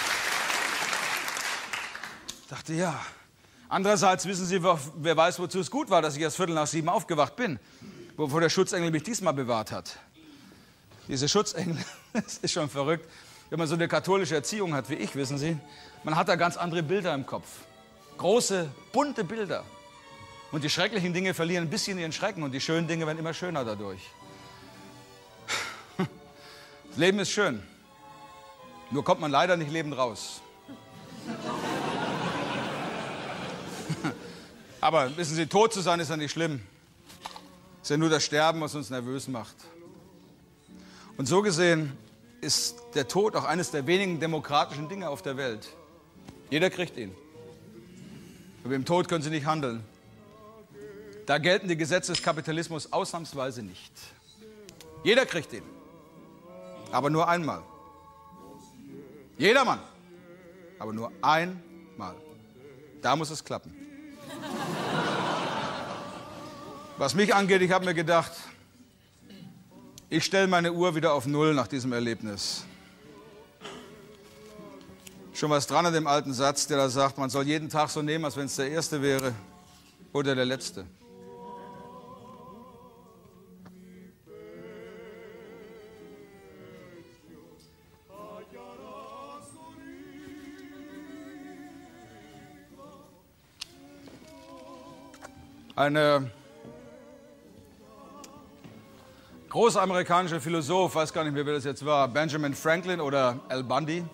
Ich dachte, ja. Andererseits wissen Sie, wer weiß, wozu es gut war, dass ich erst Viertel nach sieben aufgewacht bin. Wovor der Schutzengel mich diesmal bewahrt hat. Diese Schutzengel, das ist schon verrückt. Wenn man so eine katholische Erziehung hat wie ich, wissen Sie, man hat da ganz andere Bilder im Kopf. Große, bunte Bilder. Und die schrecklichen Dinge verlieren ein bisschen ihren Schrecken und die schönen Dinge werden immer schöner dadurch. Das Leben ist schön. Nur kommt man leider nicht lebend raus. Aber wissen Sie, tot zu sein ist ja nicht schlimm. Es ist ja nur das Sterben, was uns nervös macht. Und so gesehen ist der Tod auch eines der wenigen demokratischen Dinge auf der Welt. Jeder kriegt ihn. Aber im Tod können Sie nicht handeln. Da gelten die Gesetze des Kapitalismus ausnahmsweise nicht. Jeder kriegt ihn. Aber nur einmal. Jedermann. Aber nur einmal. Da muss es klappen. Was mich angeht, ich habe mir gedacht, ich stelle meine Uhr wieder auf Null nach diesem Erlebnis. Schon was dran an dem alten Satz, der da sagt, man soll jeden Tag so nehmen, als wenn es der erste wäre oder der letzte. Eine großer amerikanischer Philosoph, weiß gar nicht mehr, wer das jetzt war, Benjamin Franklin oder Al Bundy.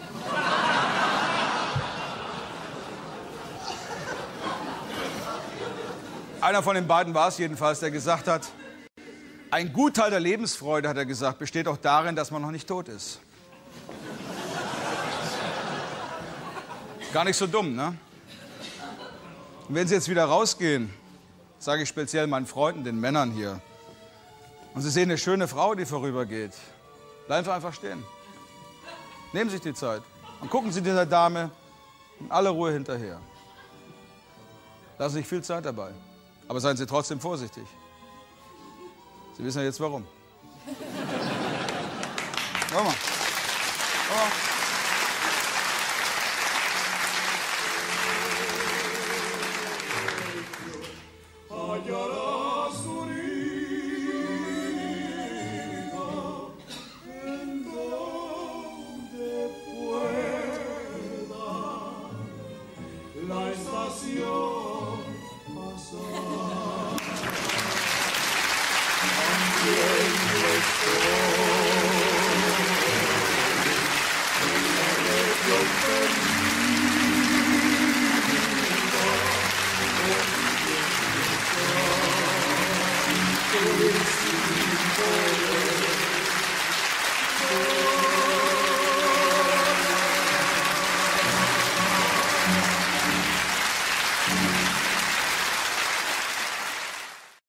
Einer von den beiden war es jedenfalls, der gesagt hat, ein Gutteil der Lebensfreude, hat er gesagt, besteht auch darin, dass man noch nicht tot ist. Gar nicht so dumm, ne? Und wenn Sie jetzt wieder rausgehen, sage ich speziell meinen Freunden, den Männern hier, und Sie sehen eine schöne Frau, die vorübergeht, bleiben Sie einfach stehen. Nehmen Sie sich die Zeit und gucken Sie dieser Dame in aller Ruhe hinterher. Lassen Sie sich viel Zeit dabei. Aber seien Sie trotzdem vorsichtig. Sie wissen ja jetzt warum. Komm mal. Komm mal. Oh,